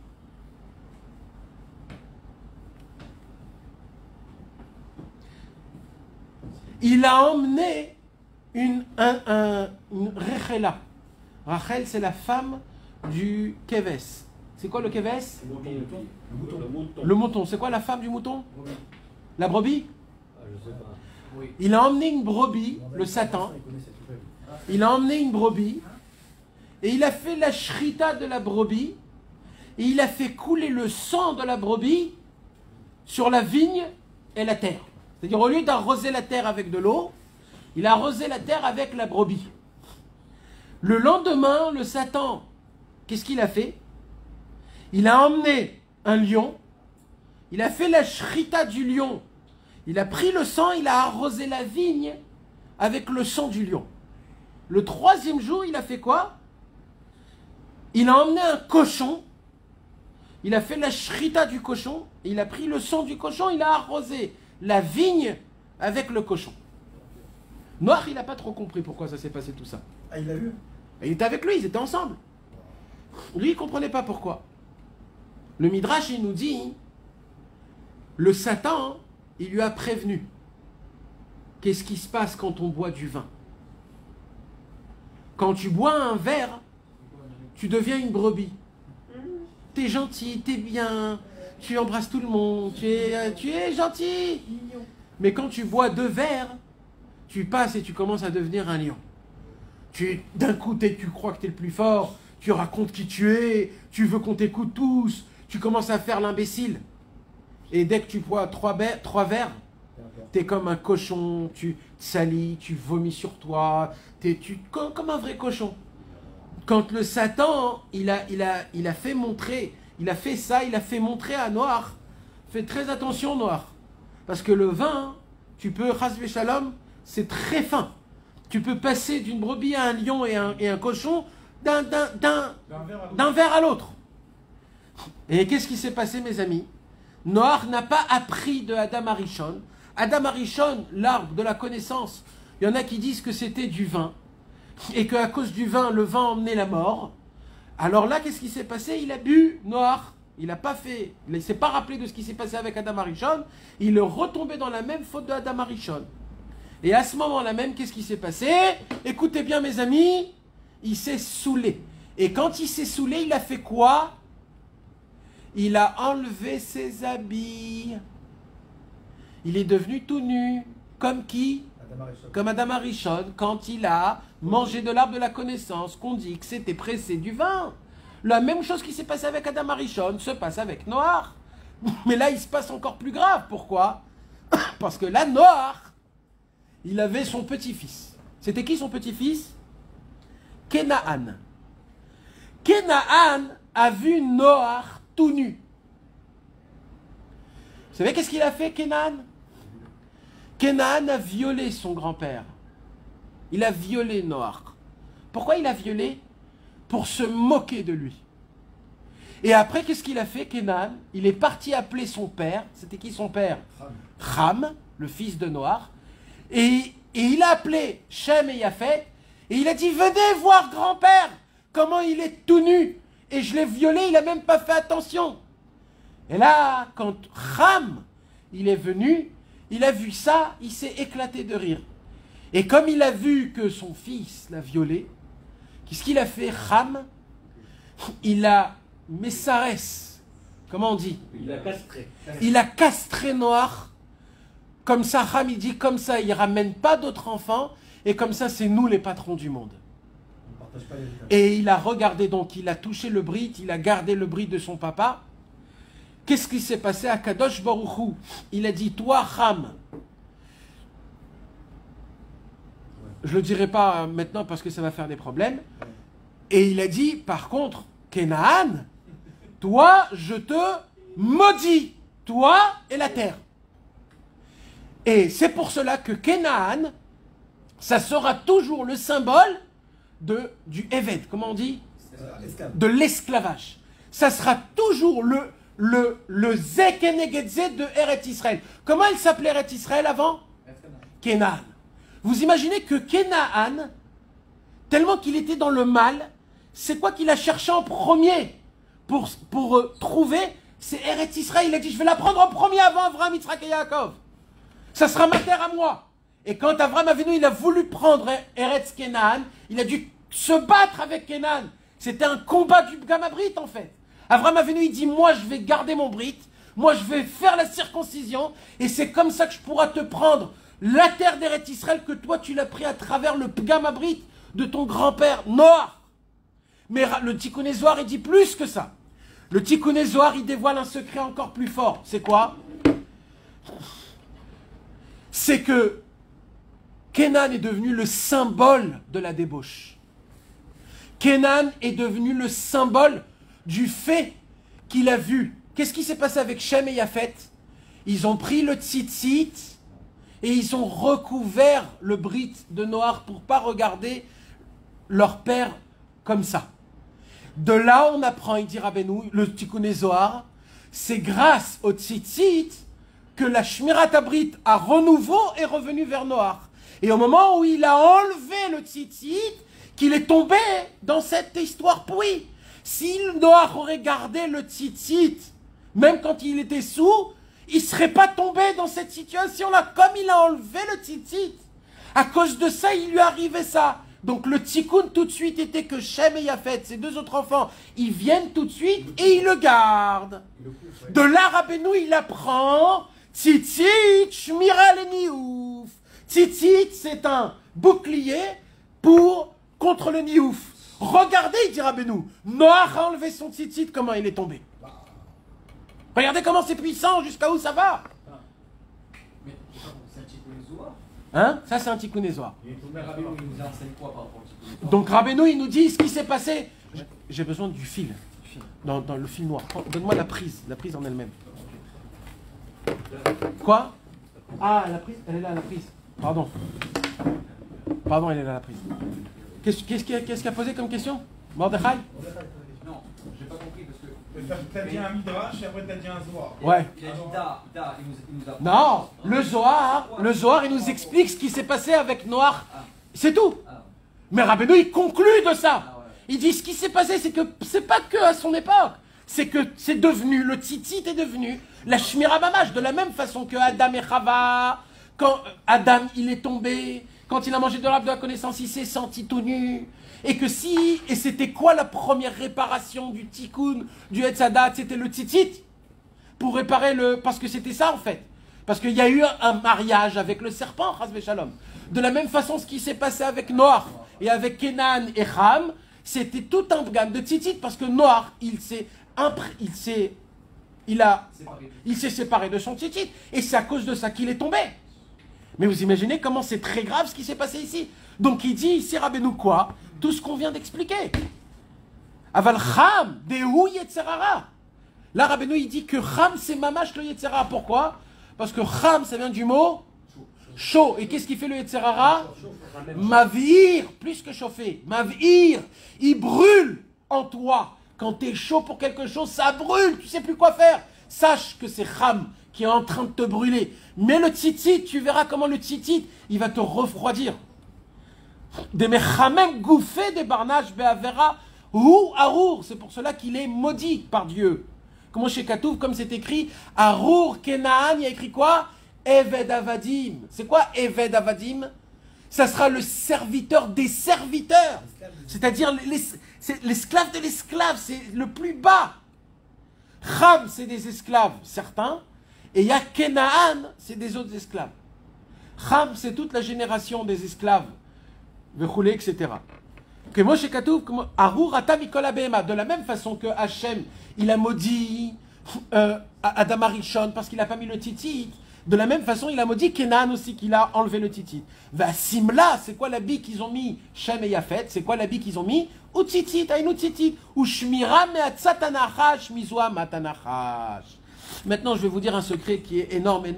il a emmené une Rachela. Rachel, c'est la femme du Keves. C'est quoi le Keves? Le mouton. C'est quoi la femme du mouton? La brebis? Je sais pas. Oui. Il a emmené une brebis, le Satan. Il a emmené une brebis et il a fait la shrita de la brebis et il a fait couler le sang de la brebis sur la vigne et la terre. C'est-à-dire, au lieu d'arroser la terre avec de l'eau, il a arrosé la terre avec la brebis. Le lendemain, le Satan, qu'est-ce qu'il a fait? Il a emmené un lion, il a fait la shrita du lion, il a pris le sang, il a arrosé la vigne avec le sang du lion. Le troisième jour, il a fait quoi? Il a emmené un cochon, il a fait la shrita du cochon, il a pris le sang du cochon, il a arrosé la vigne avec le cochon. Noach, il n'a pas trop compris pourquoi ça s'est passé tout ça. Ah, il l'a vu? Et il était avec lui, ils étaient ensemble. Lui, il ne comprenait pas pourquoi. Le Midrash, il nous dit, le Satan, il lui a prévenu. Qu'est-ce qui se passe quand on boit du vin? Quand tu bois un verre, tu deviens une brebis. T'es gentil, t'es bien, tu embrasses tout le monde, tu es gentil. Mais quand tu bois 2 verres, tu passes et tu commences à devenir un lion. D'un coup, tu crois que tu es le plus fort, tu racontes qui tu es, tu veux qu'on t'écoute tous, tu commences à faire l'imbécile. Et dès que tu bois 3 verres, tu es comme un cochon, tu te salis, tu vomis sur toi, comme un vrai cochon. Quand le Satan, il a fait montrer, il a fait ça, il a fait montrer à Noach, fais très attention Noach, parce que le vin, tu peux, chas shalom, c'est très fin. Tu peux passer d'une brebis à un lion et un cochon d'un verre à l'autre. Et qu'est-ce qui s'est passé, mes amis? Noach n'a pas appris de Adam Arishon. Adam Arishon, l'arbre de la connaissance, il y en a qui disent que c'était du vin, et qu'à cause du vin, le vin emmenait la mort. Alors là, qu'est-ce qui s'est passé? Il a bu, Noach. Il ne s'est pas rappelé de ce qui s'est passé avec Adam Arishon. Il est retombé dans la même faute de Adam Arishon. Et à ce moment-là même, qu'est-ce qui s'est passé? Écoutez bien, mes amis, il s'est saoulé. Et quand il s'est saoulé, il a fait quoi? Il a enlevé ses habits. Il est devenu tout nu. Comme qui? Comme Adam Arishon, quand il a mangé de l'arbre de la connaissance, qu'on dit que c'était pressé du vin. La même chose qui s'est passée avec Adam Arishon se passe avec Noach. Mais là, il se passe encore plus grave. Pourquoi? Parce que là, Noach, il avait son petit-fils. C'était qui son petit-fils? Kenaan. Kenaan a vu Noach tout nu. Vous savez qu'est-ce qu'il a fait, Kenaan? Kenaan a violé son grand-père. Il a violé Noach. Pourquoi il a violé? Pour se moquer de lui. Et après, qu'est-ce qu'il a fait, Kenaan? Il est parti appeler son père. C'était qui son père? Ham, le fils de Noach. Et il a appelé Shem et Yafet. Et il a dit, venez voir grand-père, comment il est tout nu. Et je l'ai violé, il n'a même pas fait attention. Et là, quand Ham, il est venu, il a vu ça, il s'est éclaté de rire. Et comme il a vu que son fils l'a violé, qu'est-ce qu'il a fait, Ham? Il a Messares, comment on dit? Il a castré. Il a castré Noach. Comme ça, Ham, il dit, comme ça, il ne ramène pas d'autres enfants, et comme ça, c'est nous les patrons du monde. Et il a regardé, donc, il a touché le brit, il a gardé le brit de son papa. Qu'est-ce qui s'est passé à Kadosh Baruch Hu? Il a dit, toi, Ham, je ne le dirai pas maintenant parce que ça va faire des problèmes. Et il a dit, par contre, Kenaan, toi, je te maudis, toi et la terre. Et c'est pour cela que Kenaan, ça sera toujours le symbole du Eved, comment on dit? De l'esclavage. Ça sera toujours le Zekenegedze de Eret Israël. Comment il s'appelait Eret Israël avant? Kenaan. Vous imaginez que Kenaan, tellement qu'il était dans le mal, c'est quoi qu'il a cherché en premier? pour trouver, c'est Eretz Israël. Il a dit, je vais la prendre en premier avant Avraham, Yitzhak et Yaakov. Ça sera ma terre à moi. Et quand Avraham Avinu, il a voulu prendre Eretz Kenan, il a dû se battre avec Kenan. C'était un combat du Gamabrit en fait. Avraham Avinu, il dit, moi je vais garder mon Brit, moi je vais faire la circoncision, et c'est comme ça que je pourrai te prendre la terre d'Eretz Israël que toi tu l'as pris à travers le Gamabrit de ton grand-père Noah. Mais le Tikkun Zohar, il dit plus que ça. Le Tikkun Zohar, il dévoile un secret encore plus fort. C'est quoi? C'est que Kenan est devenu le symbole de la débauche. Kenan est devenu le symbole du fait qu'il a vu. Qu'est-ce qui s'est passé avec Shem et Yafet? Ils ont pris le tzitzit et ils ont recouvert le brit de noir pour ne pas regarder leur père comme ça. De là, on apprend, il dit Rabbeinu, le Tikkun Zohar, c'est grâce au tzitzit que la Shmirat Abrit à renouveau est revenue vers Noach. Et au moment où il a enlevé le tzitzit, qu'il est tombé dans cette histoire pourrie. Si Noach aurait gardé le tzitzit, même quand il était sous, il ne serait pas tombé dans cette situation-là. Comme il a enlevé le tzitzit, à cause de ça, il lui arrivait ça. Donc le tikkun tout de suite était que Shem et Yafet, ces deux autres enfants, ils viennent tout de suite et ils le gardent. De là, Rabbeinu, il apprend tzitzit, shmira le-niouf. Tzitzit, c'est un bouclier contre le niouf. Regardez, il dit Rabbeinu, Noach a enlevé son tzitzit, comment il est tombé. Regardez comment c'est puissant, jusqu'à où ça va. Mais c'est un Tikkun Zohar. Hein? Ça, c'est un Tikkun Zohar. Mais Rabbeinu, il nous enseigne quoi par rapport au Tikkun Zohar? Donc Rabbeinu, il nous dit ce qui s'est passé. J'ai besoin du fil. Dans le fil noir. Donne-moi la prise en elle-même. Quoi? Ah, la prise, elle est là, la prise. Pardon, elle est là, la prise. Qu'est-ce qu'il a posé comme question? Mordechai? Non, j'ai pas compris parce que. T'as dit un midrash et après t'as dit un zohar. Ouais. Il a dit da, il nous a. Non, le Zohar, il nous explique ce qui s'est passé avec Noach. C'est tout. Mais Rabbeinu, il conclut de ça. Il dit ce qui s'est passé, c'est que c'est pas que à son époque. C'est que c'est devenu, le tzitzit est devenu la shmira mamash, de la même façon que Adam et Chava, quand Adam il est tombé, quand il a mangé de l'arbre de la connaissance, il s'est senti tout nu. Et c'était quoi la première réparation du tikkun, du Etzadat? C'était le tzitzit. Pour réparer parce que c'était ça en fait. Parce qu'il y a eu un mariage avec le serpent, Chas v'Shalom. De la même façon, ce qui s'est passé avec Noach et avec Kenan et Ham, c'était tout un gamme de tzitzit, parce que Noach, il s'est séparé de son tzitzit, et c'est à cause de ça qu'il est tombé. Mais vous imaginez comment c'est très grave ce qui s'est passé ici. Donc il dit ici, Rabbeinu, quoi? Tout ce qu'on vient d'expliquer. Aval Cham, Dehu Yetzerara. Là, Rabbeinu, il dit que Cham, c'est mamash le Yetzerara. Pourquoi? Parce que Cham, ça vient du mot chaud. Et qu'est-ce qui fait le Yetzerara? Mavir, plus que chauffer. Mavir, il brûle en toi. Quand tu es chaud pour quelque chose, ça brûle, tu sais plus quoi faire. Sache que c'est Cham qui est en train de te brûler. Mais le tzitzit, tu verras comment le tzitzit, il va te refroidir. Des mechamem gouffé des barnages be'avera ou arour. C'est pour cela qu'il est maudit par Dieu. Comment chez Katouf, comme c'est écrit, arour Kenaan, il y a écrit quoi? Eved Avadim. C'est quoi Eved Avadim? Ça sera le serviteur des serviteurs. C'est-à-dire l'esclave de l'esclave, c'est le plus bas. Cham, c'est des esclaves, certains. Et il y a Kenaan, c'est des autres esclaves. Cham, c'est toute la génération des esclaves. Vechoulé, etc. Que Moshe Katouf, Arour Ata Mikol Abehema. De la même façon que Hachem, il a maudit Adam Arishon parce qu'il n'a pas mis le tzitzit. De la même façon, il a maudit Kenan aussi, qu'il a enlevé le tzitzit. Va Simla, c'est quoi l'habit qu'ils ont mis? Shem et Yafet, c'est quoi l'habit qu'ils ont mis? Ou tzitzit, aïnou tzitzit. Ou shmira me'atzatanachash, mizwa matanachash. Maintenant, je vais vous dire un secret qui est énorme.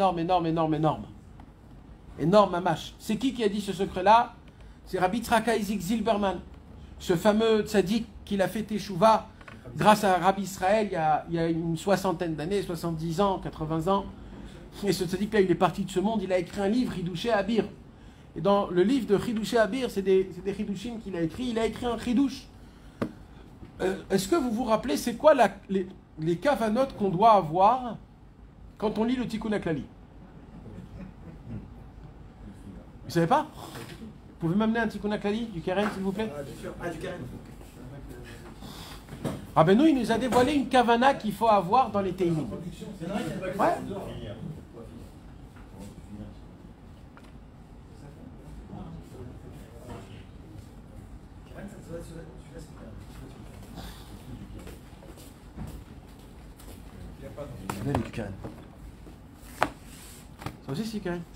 Énorme, mamash. C'est qui a dit ce secret-là? C'est Rabbi Tzraka Isaac Zilberman. Ce fameux tzaddik qu'il a fait Teshuvah grâce à Rabbi Israël il y a une soixantaine d'années, 70 ans, 80 ans. Et ce tzaddik-là, il est parti de ce monde, il a écrit un livre, Hidouché Abir. Et dans le livre de Hidouché Abir, c'est des Hidushim qu'il a écrit. Il a écrit un Hidouche. est-ce que vous vous rappelez, c'est quoi les kavanotes qu'on doit avoir quand on lit le Tikkun HaKlali? Vous savez pas? Vous pouvez m'amener un Tikkun HaKlali du Keren, s'il vous plaît? Ah, du Karen. Rabbeinu, il nous a dévoilé une kavana qu'il faut avoir dans les Teilim. Ouais. Là, il est du Karen. Ça aussi, c'est du Karen.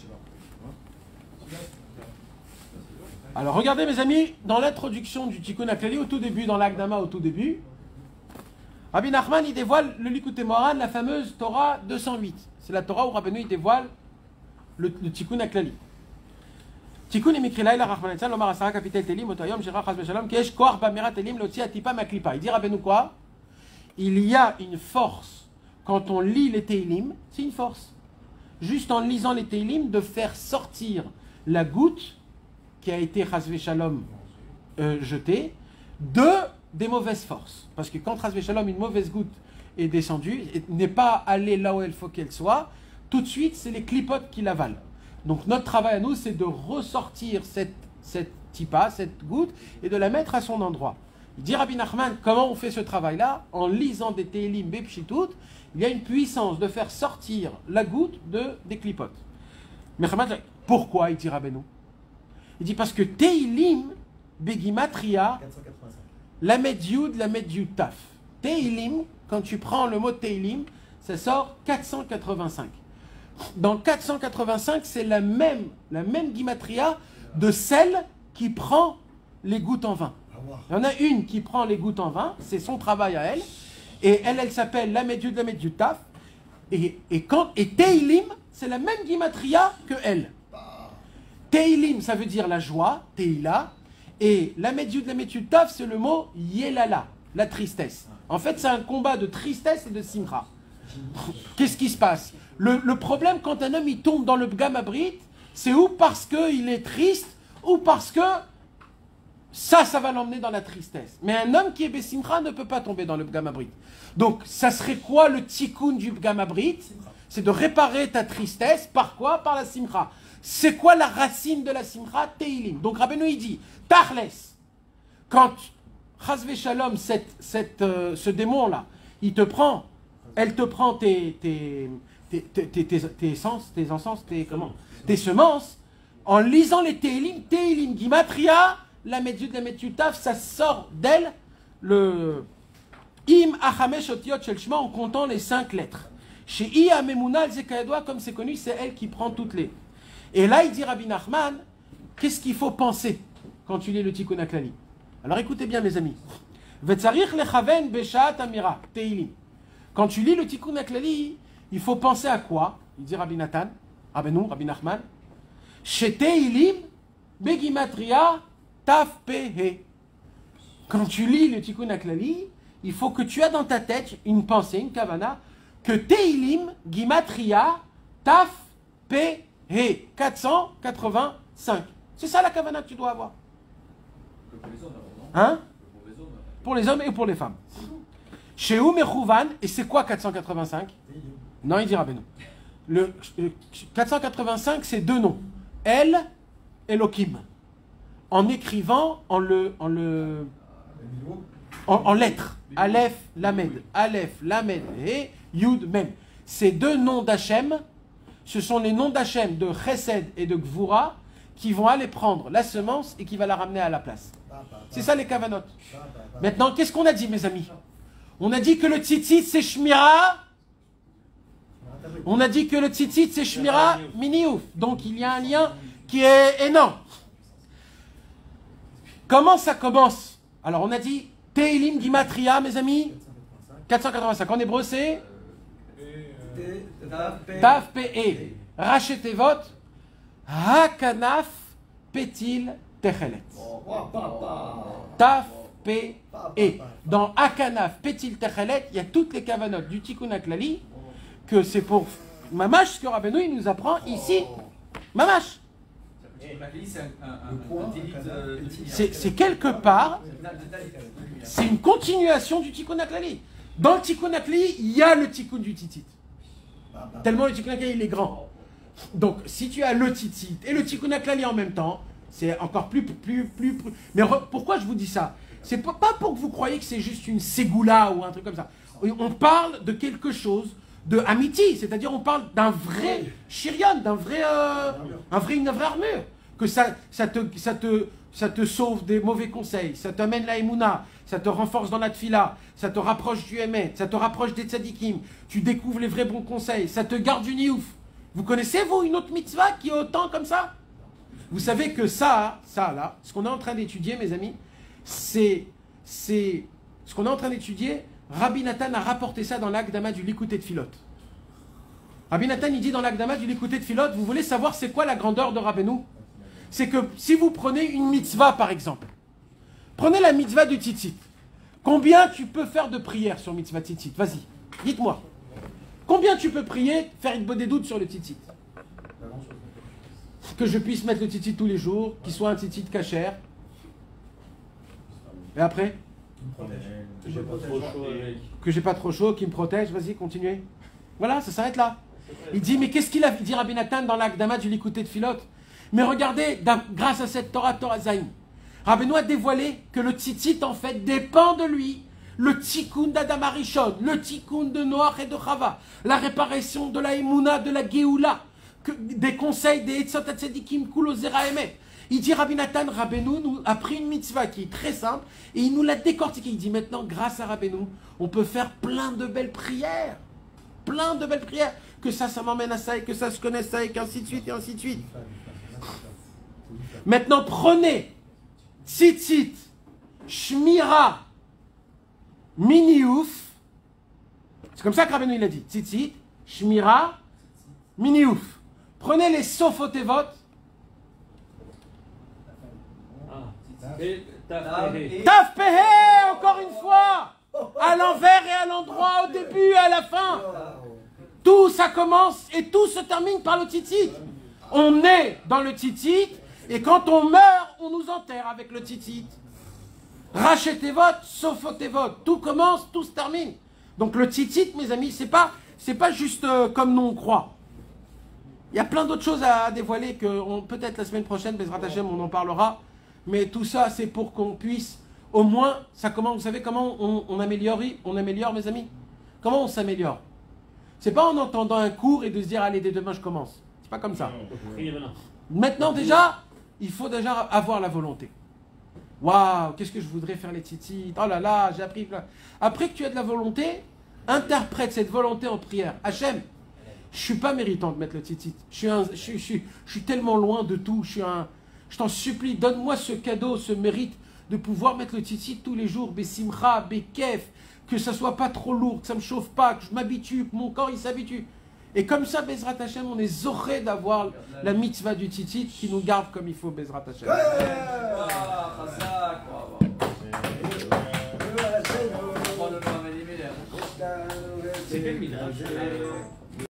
Alors, regardez, mes amis, dans l'introduction du Tikkun HaKlali, au tout début, dans l'Akdama, au tout début, Rabbi Nachman, il dévoile le Likutei Moharan, la fameuse Torah 208. C'est la Torah où Rabbeinu, il dévoile le Tikkun HaKlali. Tikkun emikri laila rachman litzlan lomar asara kapitel telim otoyom jira chas v'shalom ki yesh koach b'amirat telim lotzi atipa maklipa. Il dit Rabbeinu quoi? Il y a une force quand on lit les Teilim, c'est une force. Juste en lisant les Teilim, de faire sortir la goutte qui a été chas v'shalom jetée des mauvaises forces. Parce que quand chas v'shalom, une mauvaise goutte est descendue, et n'est pas allée là où il faut qu'elle soit, tout de suite, c'est les clipotes qui l'avalent. Donc notre travail à nous, c'est de ressortir cette tipa, cette goutte, et de la mettre à son endroit. Il dit Rabbi Nachman, comment on fait ce travail-là? En lisant des Teilim Bepshitout, il y a une puissance de faire sortir la goutte des clipotes. Mais pourquoi, il dit Rabbeinu? Il dit parce que Teilim, Begimatria, 485. la Yud, la Yud Taf. Teilim, quand tu prends le mot Teilim, ça sort 485. Dans 485, c'est la même Gimatria de celle qui prend les gouttes en vin. Il y en a une qui prend les gouttes en vin, c'est son travail à elle, et elle s'appelle la Yud, la Yud Taf, et Teilim, c'est la même Gimatria que elle. Teilim, ça veut dire la joie, Teila, et la Yud, la Yud Taf, c'est le mot Yelala, la tristesse. En fait, c'est un combat de tristesse et de simcha. Qu'est-ce qui se passe? Le problème quand un homme il tombe dans le Pgam Abrit, c'est ou parce qu'il est triste, ou parce que ça va l'emmener dans la tristesse. Mais un homme qui est Bessimcha ne peut pas tomber dans le Pgam Abrit. Donc, ça serait quoi le tikkun du Pgam Abrit? C'est de réparer ta tristesse, par quoi? Par la simcha. C'est quoi la racine de la simcha? Teilim. Donc, Rabbeinu il dit, Tachles, quand Chas v'Shalom, ce démon-là, elle te prend tes semences, en lisant les Teilim Gimatria, la Yud, la Yud Taf, ça sort d'elle le Im Achamesh Otiot Shel Shema en comptant les 5 lettres. Chez Iya Memuna Zekayadwa, comme c'est connu, c'est elle qui prend toutes les. Et là, il dit Rabbi Nachman, qu'est-ce qu'il faut penser quand tu lis le Tikkun HaKlali? Alors écoutez bien, mes amis. Vetzarich lechaven beshat amira Teilim. Quand tu lis le Tikkun HaKlali, il faut penser à quoi? Il dit Rabbi Nathan, Rabbi Nachman, chez Teilim, Begimatria, Taf Pehe. Quand tu lis le Tikkun HaKlali, il faut que tu aies dans ta tête une pensée, une kavana, que Teilim, Gimatria, Taf Pehe. 485. C'est ça la kavana que tu dois avoir. Pour les hommes, non? Hein? Pour les hommes. Pour les hommes et pour les femmes. Chez Oumechouvan, et c'est quoi 485? Non, il dit Rabbeinu. Le 485, c'est 2 noms. El, Elohim. En écrivant en lettres. Aleph, Lamed. Aleph, Lamed et Yud, Mem. Ces 2 noms d'Hachem, ce sont les noms d'Hachem de Chesed et de Gvura qui vont aller prendre la semence et qui va la ramener à la place. C'est ça les kavanot. Maintenant, qu'est-ce qu'on a dit, mes amis? On a dit que le tzitzit, c'est Shmira. On a dit que le tzitzit, c'est Shmira Miniouf. Donc, il y a un lien qui est énorme. Comment ça commence? Alors, on a dit Teilim Gimatria, mes amis. 485. En hébreu, c'est Taf Pe. Rachetevot. Hakanaf Petil Techelet. Taf Pe. Dans Hakanaf Petil Techelet, il y a toutes les kavanotes du Tikkun HaKlali, que c'est pour Mamash, ce que Rabbeinu il nous apprend ici. Mamash. Tikkun HaKlali, c'est Le point, un délit de C'est quelque part, c'est une continuation du Tikkun HaKlali. Dans le Tikkun HaKlali, il y a le Tikkun du Tzitzit. Tellement le Tikkun HaKlali, il est grand. Donc, si tu as le Tzitzit et le Tikkun HaKlali en même temps, c'est encore plus. Mais pourquoi je vous dis ça? C'est pas pour que vous croyiez que c'est juste une ségoula ou un truc comme ça. On parle de quelque chose de amiti, c'est-à-dire on parle d'un vrai shirion, une vraie armure. Que ça te sauve des mauvais conseils, ça t'amène la émouna, ça te renforce dans la tfila, ça te rapproche du Emet, ça te rapproche des tzadikim, tu découvres les vrais bons conseils, ça te garde du niouf. Vous connaissez, vous, une autre mitzvah qui est autant comme ça? Vous savez que ça là, ce qu'on est en train d'étudier, mes amis, c'est ce qu'on est en train d'étudier. Rabbi Nathan a rapporté ça dans l'Akdama du Likutei Tfilot. Rabbi Nathan, il dit dans l'Akdama du Likutei Tfilot, vous voulez savoir c'est quoi la grandeur de Rabbeinu? C'est que si vous prenez une mitzvah, par exemple, prenez la mitzvah du tzitzit. Combien tu peux faire de prières sur mitzvah tzitzit? Vas-y, dites-moi. Combien tu peux prier, faire une bonne doute sur le tzitzit? Que je puisse mettre le tzitzit tous les jours, qu'il soit un tzitzit kasher. Et après? Que j'ai pas trop chaud, qui me protège. Vas-y, continuez. Voilà, ça s'arrête là. Il dit, mais qu'est-ce qu'il a dit Rabbi Nathan dans l'Akdama du Likutei Tfilot? Mais regardez, grâce à cette Torah Zayin, Rabbeinu a dévoilé que le tzitzit, en fait, dépend de lui. Le tikkun d'Adam Arishon, le tikkun de Noach et de Chava, la réparation de la Emouna, de la Géoula, des conseils des Etzot HaTzedikim, Kulo Zera Emet. Il dit Rabbi Nathan, Rabbeinu nous a pris une mitzvah qui est très simple et il nous l'a décortiquée. Il dit maintenant, grâce à Rabbeinu, on peut faire plein de belles prières. Plein de belles prières. Que ça m'emmène à ça et que ça se connaisse ça et qu'ainsi de suite et ainsi de suite. Maintenant, prenez tzitzit, shmira, miniouf. C'est comme ça que Rabbeinu il a dit. Tzitzit, shmira, miniouf. Prenez les sofotevot. Taf Pehé, encore une fois, à l'envers et à l'endroit, au début et à la fin. Tout ça commence et tout se termine par le tzitzit. On est dans le tzitzit et quand on meurt, on nous enterre avec le tzitzit. Rachetez-vot, sofotez-vot. Tout commence, tout se termine. Donc le tzitzit, mes amis, c'est pas juste comme nous on croit. Il y a plein d'autres choses à dévoiler que peut-être la semaine prochaine, Bezrat Hashem, on en parlera. Mais tout ça, c'est pour qu'on puisse, au moins, ça commence. Vous savez comment on améliore, mes amis? Comment on s'améliore? C'est pas en entendant un cours et de se dire, allez, dès demain, je commence. C'est pas comme ça. Maintenant, déjà, il faut déjà avoir la volonté. Waouh, qu'est-ce que je voudrais faire les tzitzit. Oh là là, j'ai appris. Après que tu as de la volonté, interprète cette volonté en prière. Hachem, je suis pas méritant de mettre le tzitzit. Je suis tellement loin de tout. Je t'en supplie, donne-moi ce cadeau, ce mérite de pouvoir mettre le tzitzit tous les jours, besimcha, bekef, que ça soit pas trop lourd, que ça me chauffe pas, que je m'habitue, que mon corps il s'habitue. Et comme ça, Bezrat Hashem, on est zoré d'avoir la mitzvah du tzitzit qui nous garde comme il faut, Bezrat Hashem. C'est quel midrash?